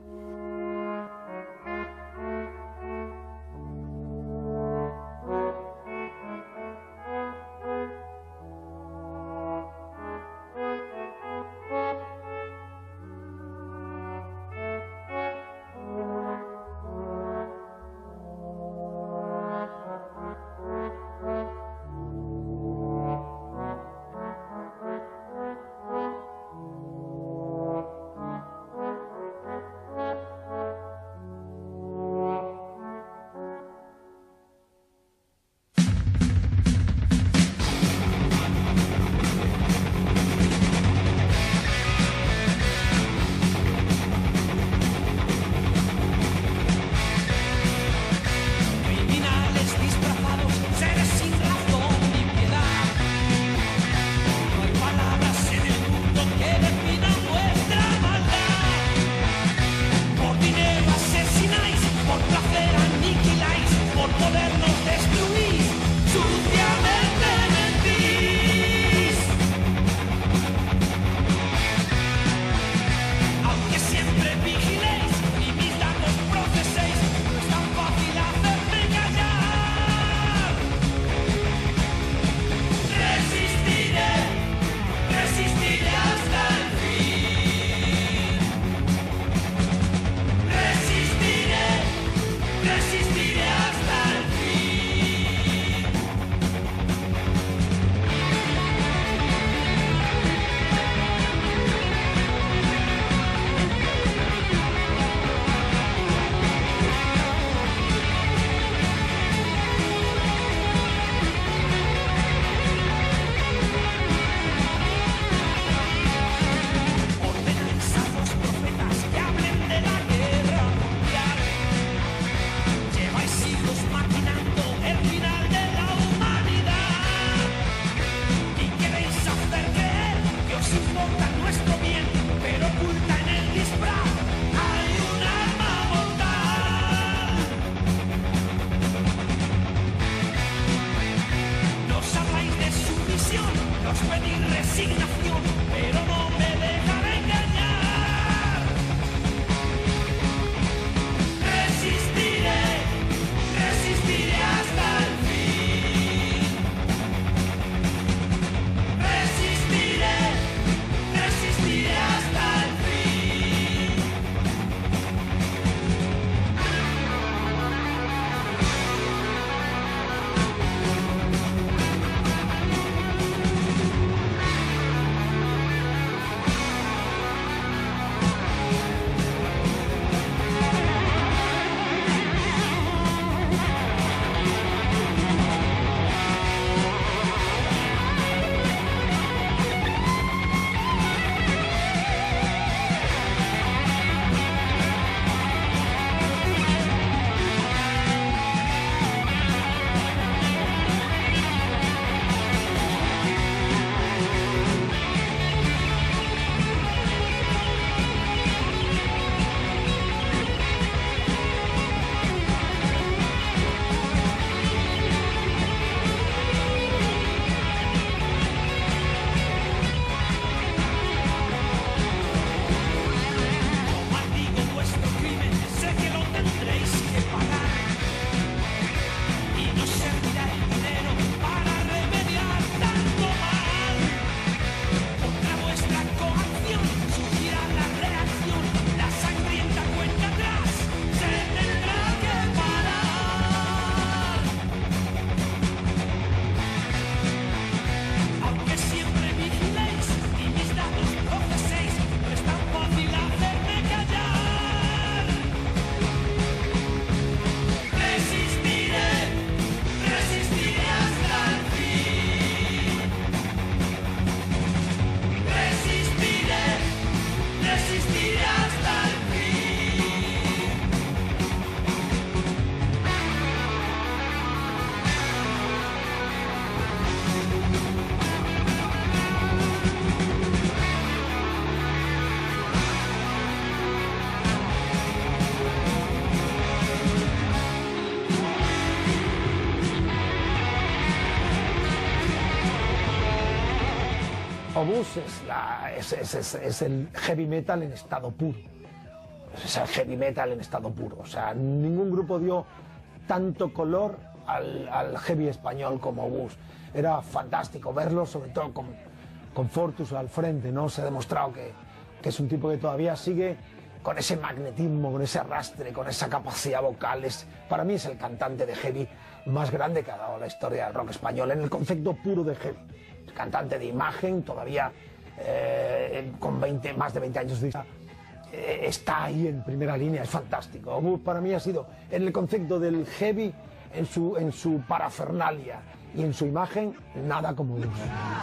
Obús es el heavy metal en estado puro. Es el heavy metal en estado puro. O sea, ningún grupo dio tanto color al heavy español como Obús. Era fantástico verlo, sobre todo con Fortus al frente, ¿no? Se ha demostrado que es un tipo que todavía sigue con ese magnetismo, con ese arrastre, con esa capacidad vocal. Para mí es el cantante de heavy más grande que ha dado la historia del rock español, en el concepto puro de heavy. El cantante de imagen, todavía con más de 20 años de historia, está ahí en primera línea, es fantástico. Obús para mí ha sido, en el concepto del heavy, en su parafernalia y en su imagen, nada como Obús.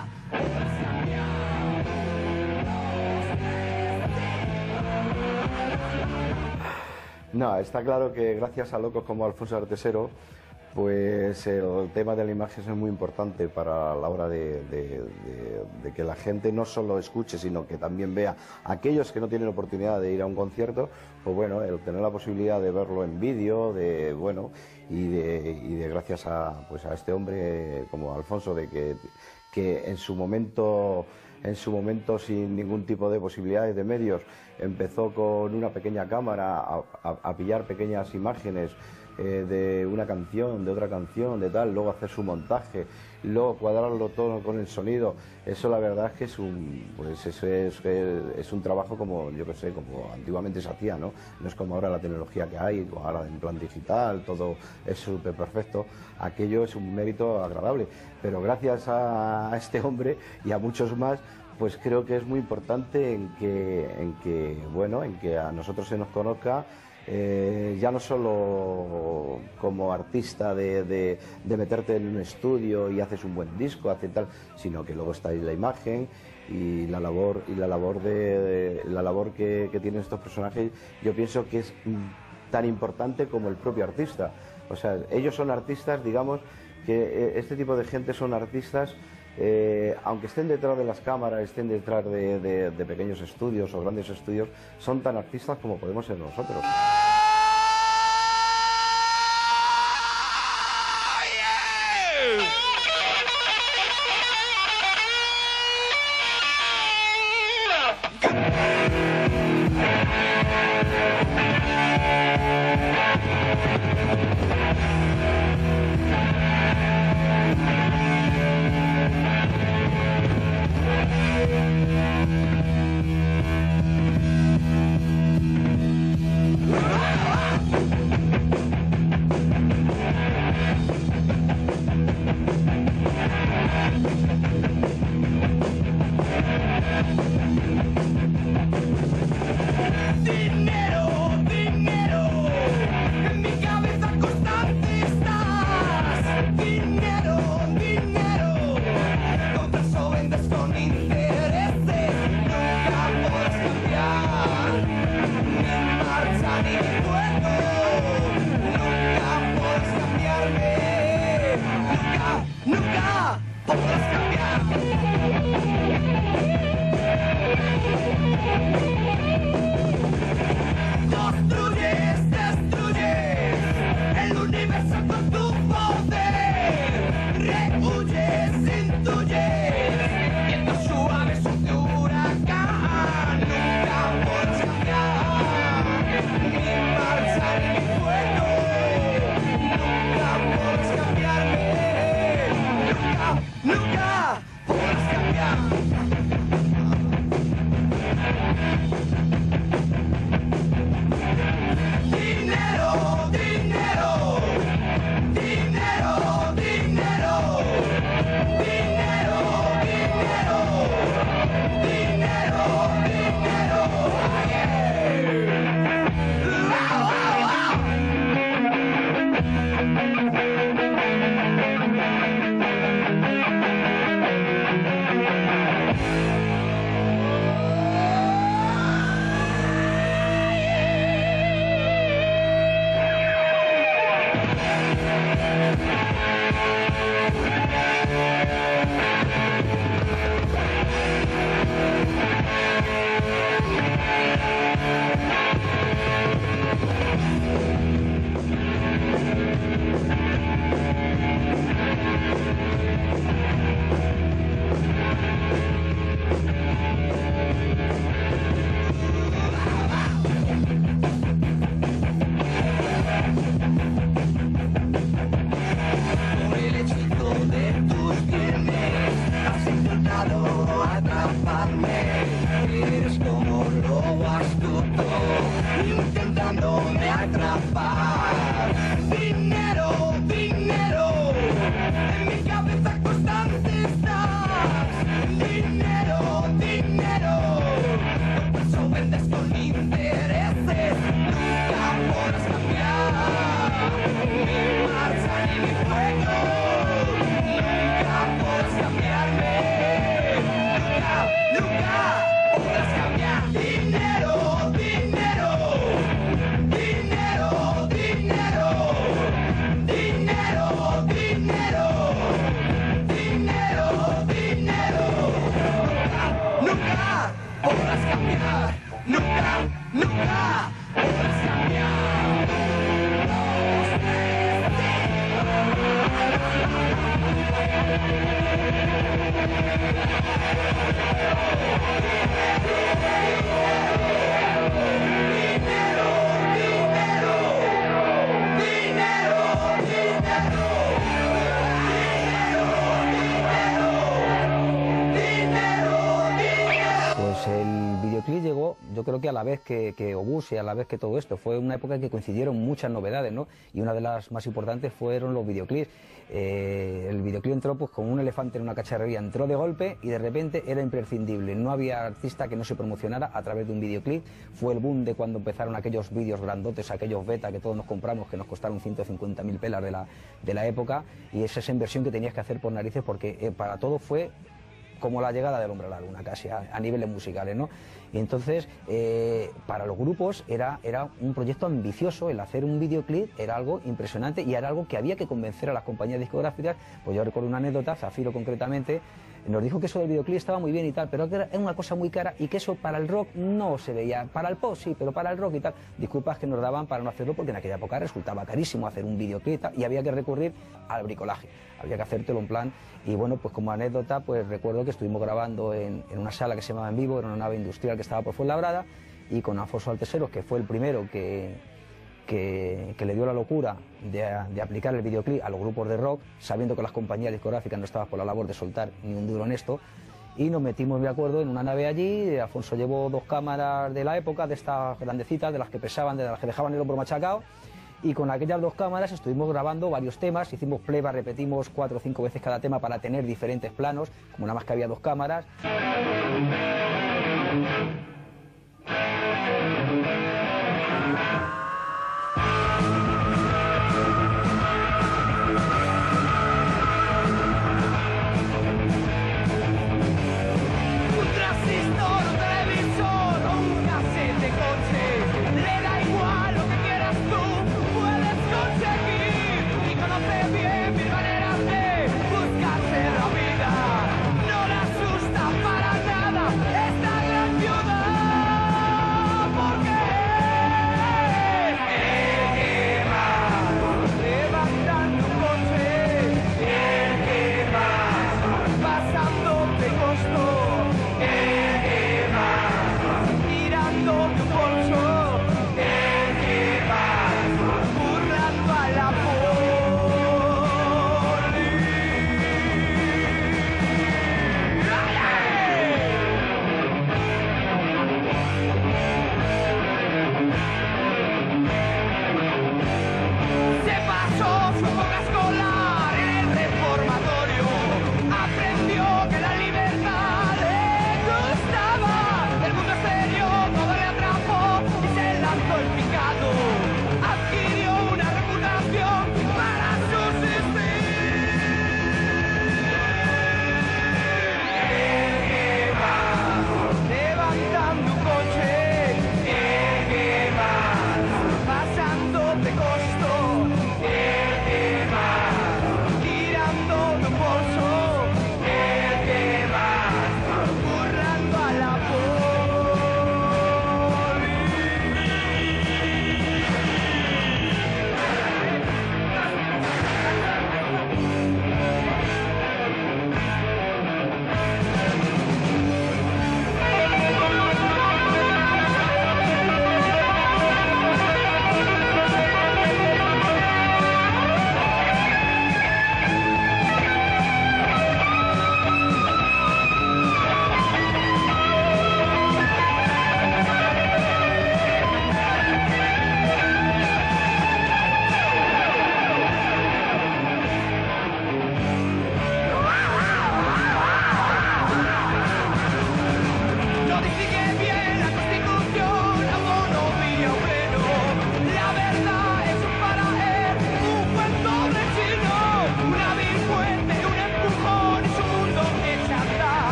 No, está claro que gracias a locos como Alfonso Artesero, pues el tema de la imagen es muy importante para la hora de que la gente no solo escuche, sino que también vea. Aquellos que no tienen oportunidad de ir a un concierto, pues bueno, el tener la posibilidad de verlo en vídeo, y de gracias a este hombre como Alfonso, de que en su momento sin ningún tipo de posibilidades de medios, empezó con una pequeña cámara a pillar pequeñas imágenes de una canción, de otra canción, de tal, luego hacer su montaje, luego cuadrarlo todo con el sonido. Eso la verdad es que es un trabajo como, yo que sé, como antiguamente se hacía, ¿no? No es como ahora la tecnología que hay, ahora en plan digital, todo es súper perfecto. Aquello es un mérito agradable, pero gracias a este hombre y a muchos más, pues creo que es muy importante en que a nosotros se nos conozca, ya no solo como artista de meterte en un estudio y haces un buen disco, hace tal, sino que luego está ahí la imagen y la labor que tienen estos personajes. Yo pienso que es tan importante como el propio artista. O sea, ellos son artistas, digamos que este tipo de gente son artistas, aunque estén detrás de las cámaras, estén detrás de pequeños estudios o grandes estudios, son tan artistas como podemos ser nosotros. nunca podrás cambiar, nunca, nunca podrás cambiar. Pues el videoclip llegó, yo creo que a la vez que Obús y a la vez que todo esto. Fue una época en que coincidieron muchas novedades, ¿no? Y una de las más importantes fueron los videoclips. El videoclip entró pues con un elefante en una cacharrería, entró de golpe y de repente era imprescindible. No había artista que no se promocionara a través de un videoclip. Fue el boom de cuando empezaron aquellos vídeos grandotes, aquellos beta que todos nos compramos, que nos costaron 150.000 pelas de la época, y es esa inversión que tenías que hacer por narices, porque para todo fue como la llegada del hombre a la luna, casi a niveles musicales, ¿no? Y entonces, para los grupos era un proyecto ambicioso. El hacer un videoclip era algo impresionante y era algo que había que convencer a las compañías discográficas. Pues yo recuerdo una anécdota, Zafiro concretamente, nos dijo que eso del videoclip estaba muy bien y tal, pero que era una cosa muy cara y que eso para el rock no se veía. Para el pop sí, pero para el rock y tal, disculpas que nos daban para no hacerlo, porque en aquella época resultaba carísimo hacer un videoclip y tal, y había que recurrir al bricolaje, había que hacértelo en plan. Y bueno, pues como anécdota, pues recuerdo que estuvimos grabando en una sala que se llamaba En Vivo, era una nave industrial que estaba por Fuenlabrada, y con Alfonso Arteseros, que fue el primero que le dio la locura de aplicar el videoclip a los grupos de rock, sabiendo que las compañías discográficas no estaban por la labor de soltar ni un duro en esto, y nos metimos de acuerdo en una nave allí. Alfonso llevó 2 cámaras de la época, de estas grandecitas, de las que pesaban, de las que dejaban el hombro machacado, y con aquellas 2 cámaras estuvimos grabando varios temas, hicimos playback, repetimos 4 o 5 veces cada tema para tener diferentes planos, como nada más que había 2 cámaras.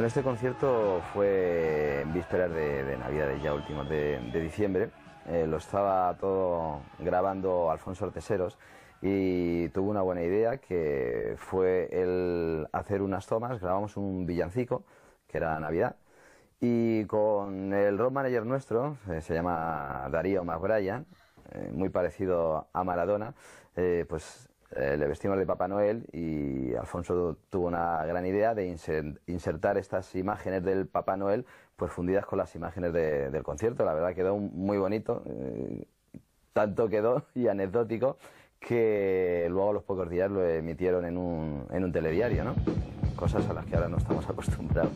Bueno, este concierto fue en vísperas de Navidades, ya últimos de diciembre. Lo estaba todo grabando Alfonso Arteseros y tuvo una buena idea, que fue el hacer unas tomas. Grabamos un villancico, que era Navidad, y con el road manager nuestro, se llama Darío McBrien, muy parecido a Maradona, pues le vestimos de Papá Noel, y Alfonso tuvo una gran idea de insertar estas imágenes del Papá Noel pues fundidas con las imágenes del concierto. La verdad quedó muy bonito, tanto quedó y anecdótico que luego a los pocos días lo emitieron en un telediario, ¿no? Cosas a las que ahora no estamos acostumbrados.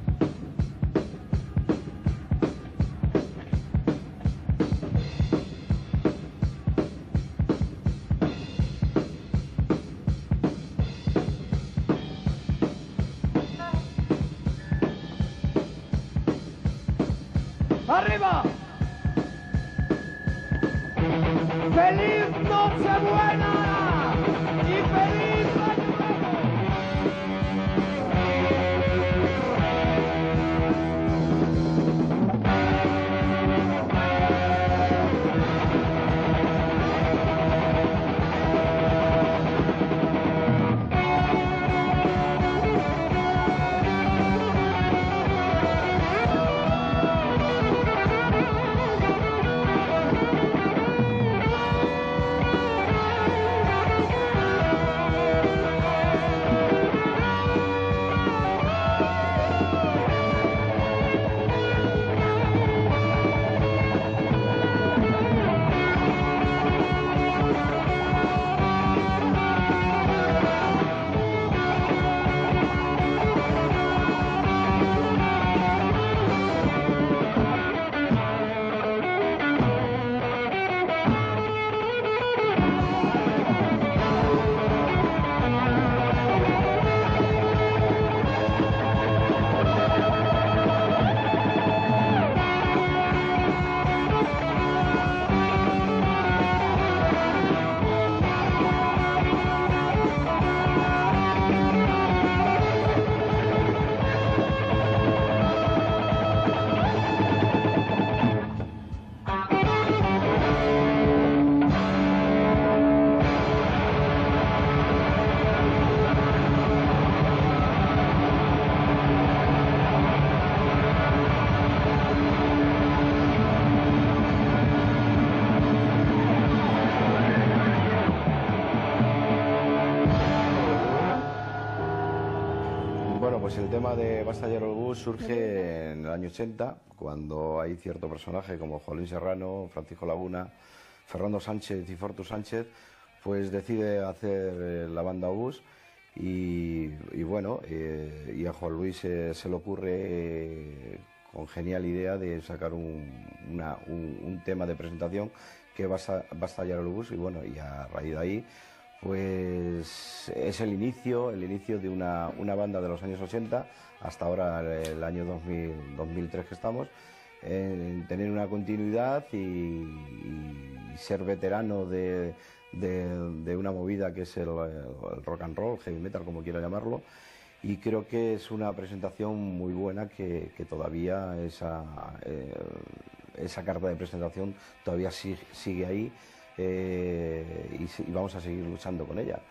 ¡Arriba! ¡Feliz Nochebuena! ¡Y feliz Año Pues el tema de Basta ya el bus surge en el año 80, cuando hay cierto personaje como Juan Serrano, Francisco Laguna, Fernando Sánchez y Fortu Sánchez, pues decide hacer la banda Obús y bueno, y a Juan Luis se le ocurre con genial idea de sacar un tema de presentación que Basta ya el bus, y bueno, y a raíz de ahí pues es el inicio de una banda de los años 80 hasta ahora el año 2003 que estamos, en tener una continuidad y ser veterano de una movida que es el rock and roll, heavy metal, como quiera llamarlo, y creo que es una presentación muy buena que todavía esa carta de presentación todavía sigue ahí. Y vamos a seguir luchando con ella.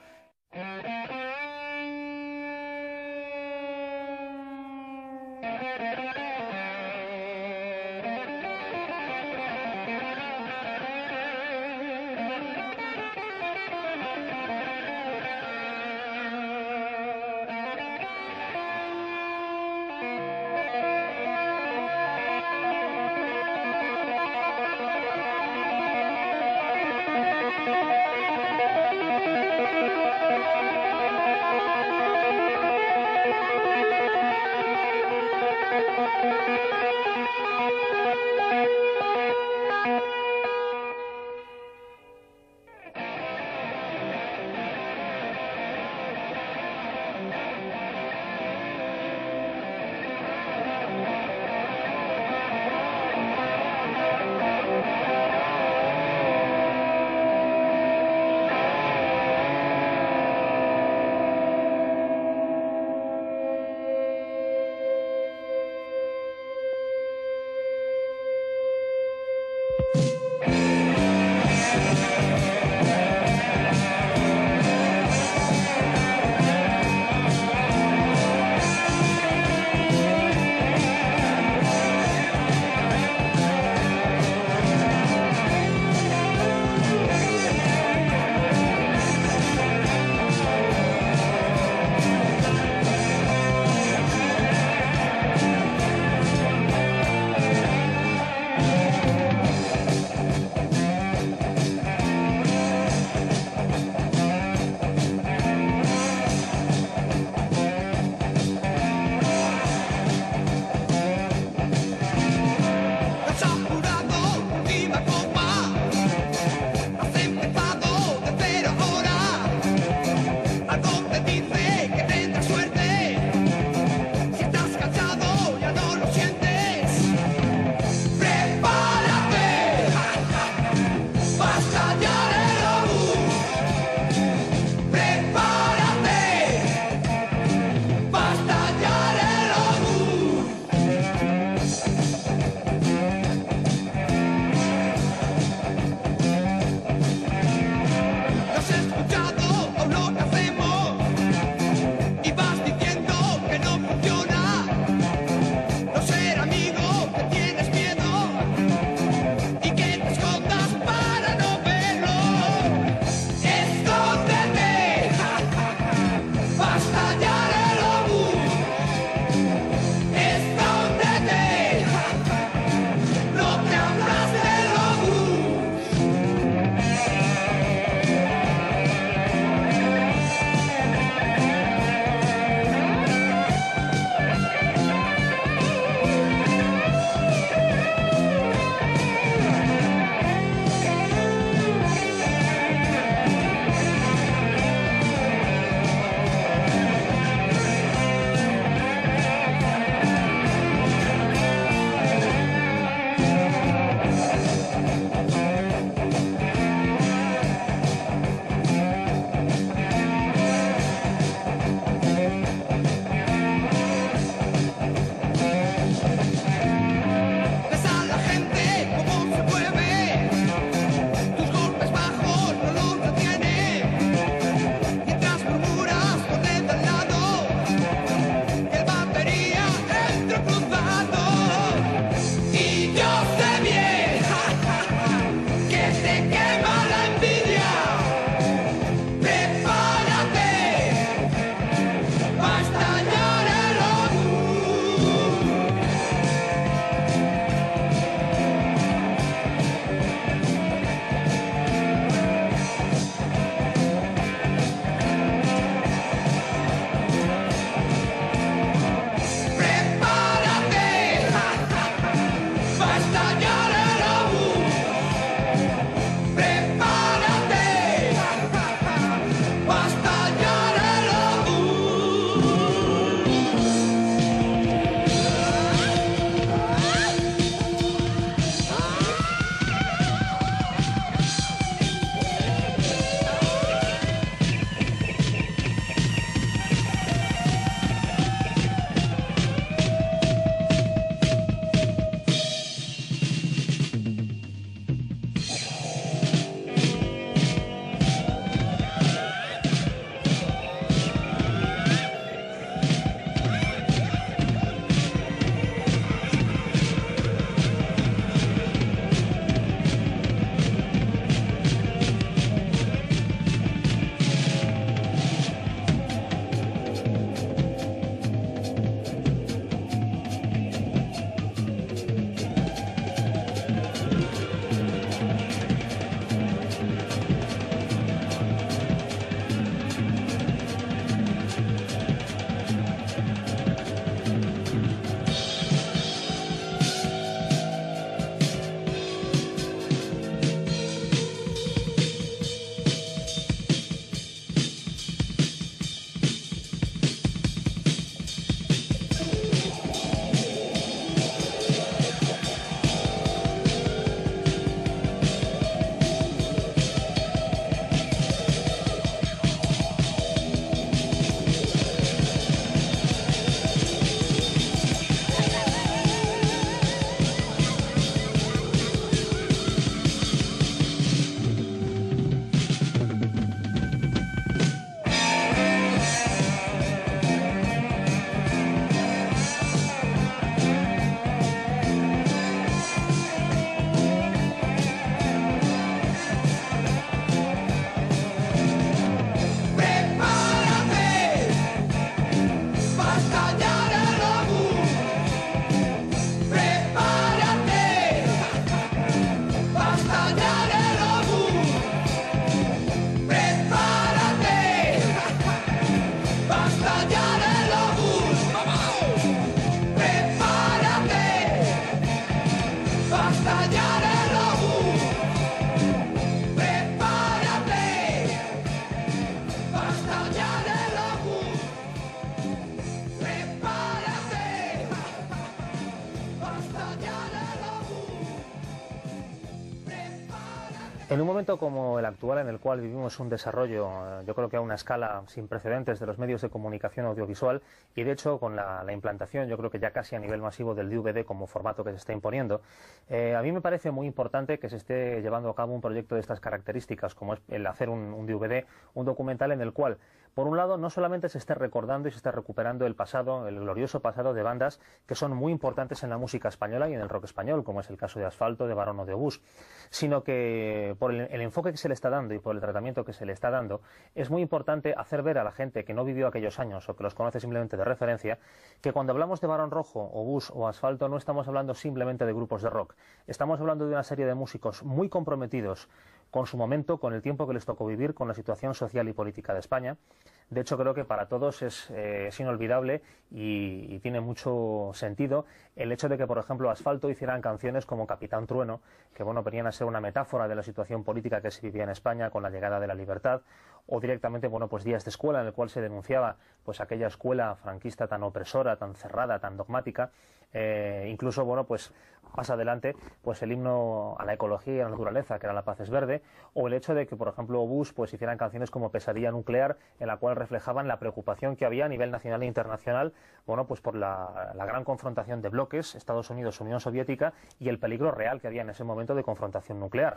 En un momento como el actual, en el cual vivimos un desarrollo, yo creo que a una escala sin precedentes de los medios de comunicación audiovisual, y de hecho con la implantación, yo creo que ya casi a nivel masivo del DVD como formato que se está imponiendo, a mí me parece muy importante que se esté llevando a cabo un proyecto de estas características, como es el hacer un DVD, un documental en el cual, por un lado, no solamente se esté recordando y se esté recuperando el pasado, el glorioso pasado de bandas que son muy importantes en la música española y en el rock español, como es el caso de Asfalto, de Barón o de Obús, sino que por el enfoque que se le está dando y por el tratamiento que se le está dando, es muy importante hacer ver a la gente que no vivió aquellos años o que los conoce simplemente de referencia, que cuando hablamos de Barón Rojo, Obús o Asfalto no estamos hablando simplemente de grupos de rock, estamos hablando de una serie de músicos muy comprometidos con su momento, con el tiempo que les tocó vivir, con la situación social y política de España. De hecho, creo que para todos es inolvidable y tiene mucho sentido el hecho de que, por ejemplo, Asfalto hicieran canciones como Capitán Trueno, que bueno, venían a ser una metáfora de la situación política que se vivía en España con la llegada de la libertad, o directamente, bueno, pues Días de Escuela, en el cual se denunciaba pues aquella escuela franquista tan opresora, tan cerrada, tan dogmática. Incluso, bueno, pues más adelante, pues el himno a la ecología y a la naturaleza, que era La paz es verde, o el hecho de que, por ejemplo, Obús pues hicieran canciones como Pesadilla nuclear, en la cual reflejaban la preocupación que había a nivel nacional e internacional, bueno, pues por la gran confrontación de bloques, Estados Unidos, Unión Soviética, y el peligro real que había en ese momento de confrontación nuclear.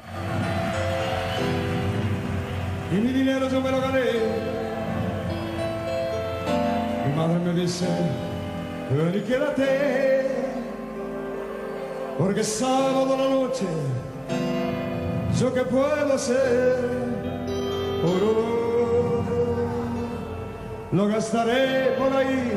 Y mi dinero yo me lo gané. Mi madre me dice, ven y quédate, porque sábado a la noche, ¿yo qué puedo hacer? Lo gastaré por ahí,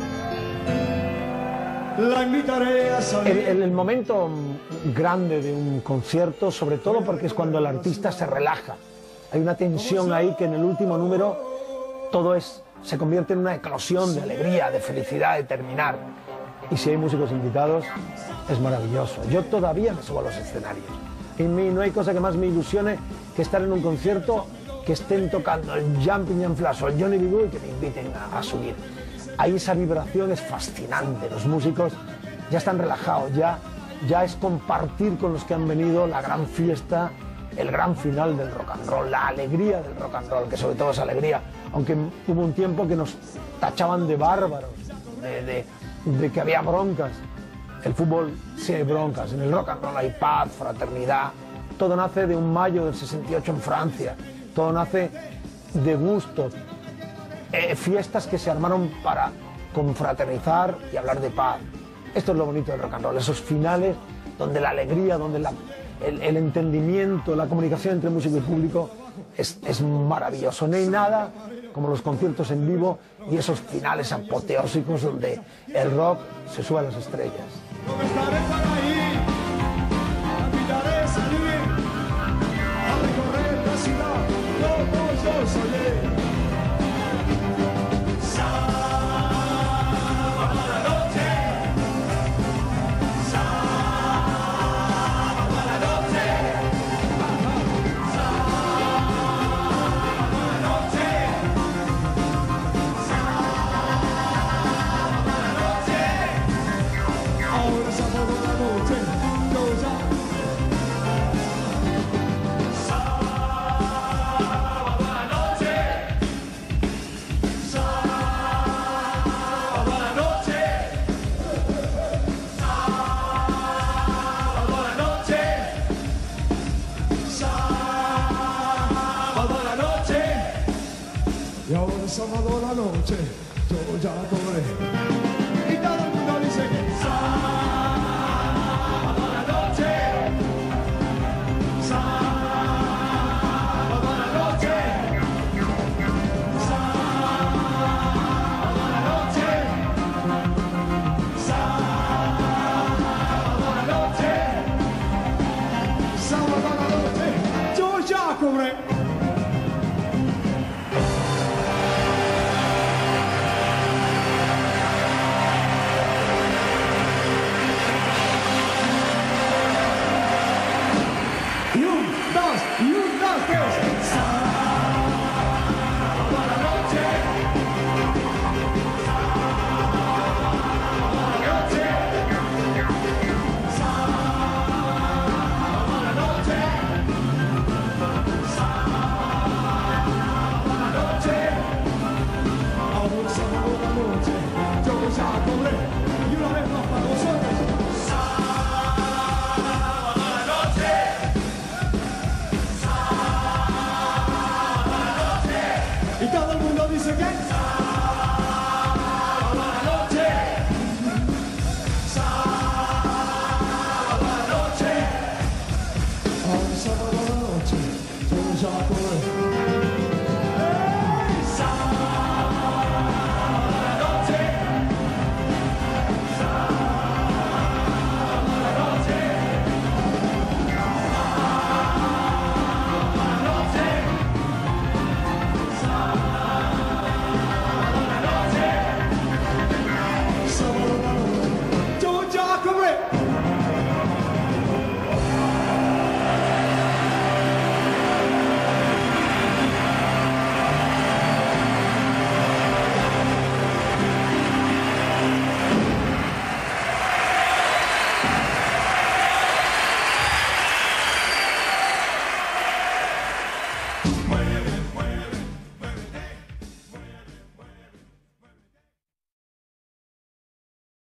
la invitaré a salir. El momento grande de un concierto, sobre todo porque es cuando el artista se relaja. Hay una tensión ahí que en el último número todo se convierte en una eclosión de alegría, de felicidad, de terminar. Y si hay músicos invitados, es maravilloso. Yo todavía me subo a los escenarios. Y no hay cosa que más me ilusione que estar en un concierto que estén tocando el Jumping Jan Flash o el Johnny B. Good y que me inviten a subir. Ahí esa vibración es fascinante. Los músicos ya están relajados, ya es compartir con los que han venido la gran fiesta, el gran final del rock and roll, la alegría del rock and roll, que sobre todo es alegría, aunque hubo un tiempo que nos tachaban de bárbaros, de que había broncas. El fútbol sí hay broncas, en el rock and roll hay paz, fraternidad, todo nace de un mayo del 68 en Francia, todo nace de gusto, fiestas que se armaron para confraternizar y hablar de paz. Esto es lo bonito del rock and roll, esos finales donde la alegría, donde el entendimiento, la comunicación entre músico y público es maravilloso. No hay nada como los conciertos en vivo y esos finales apoteósicos donde el rock se sube a las estrellas. Sábado a la noche, yo ya cobré. Y todo el mundo dice que sábado a la noche, sábado a la noche, sábado a la noche, sábado a la noche, sábado a la noche, yo ya cobré. Mueve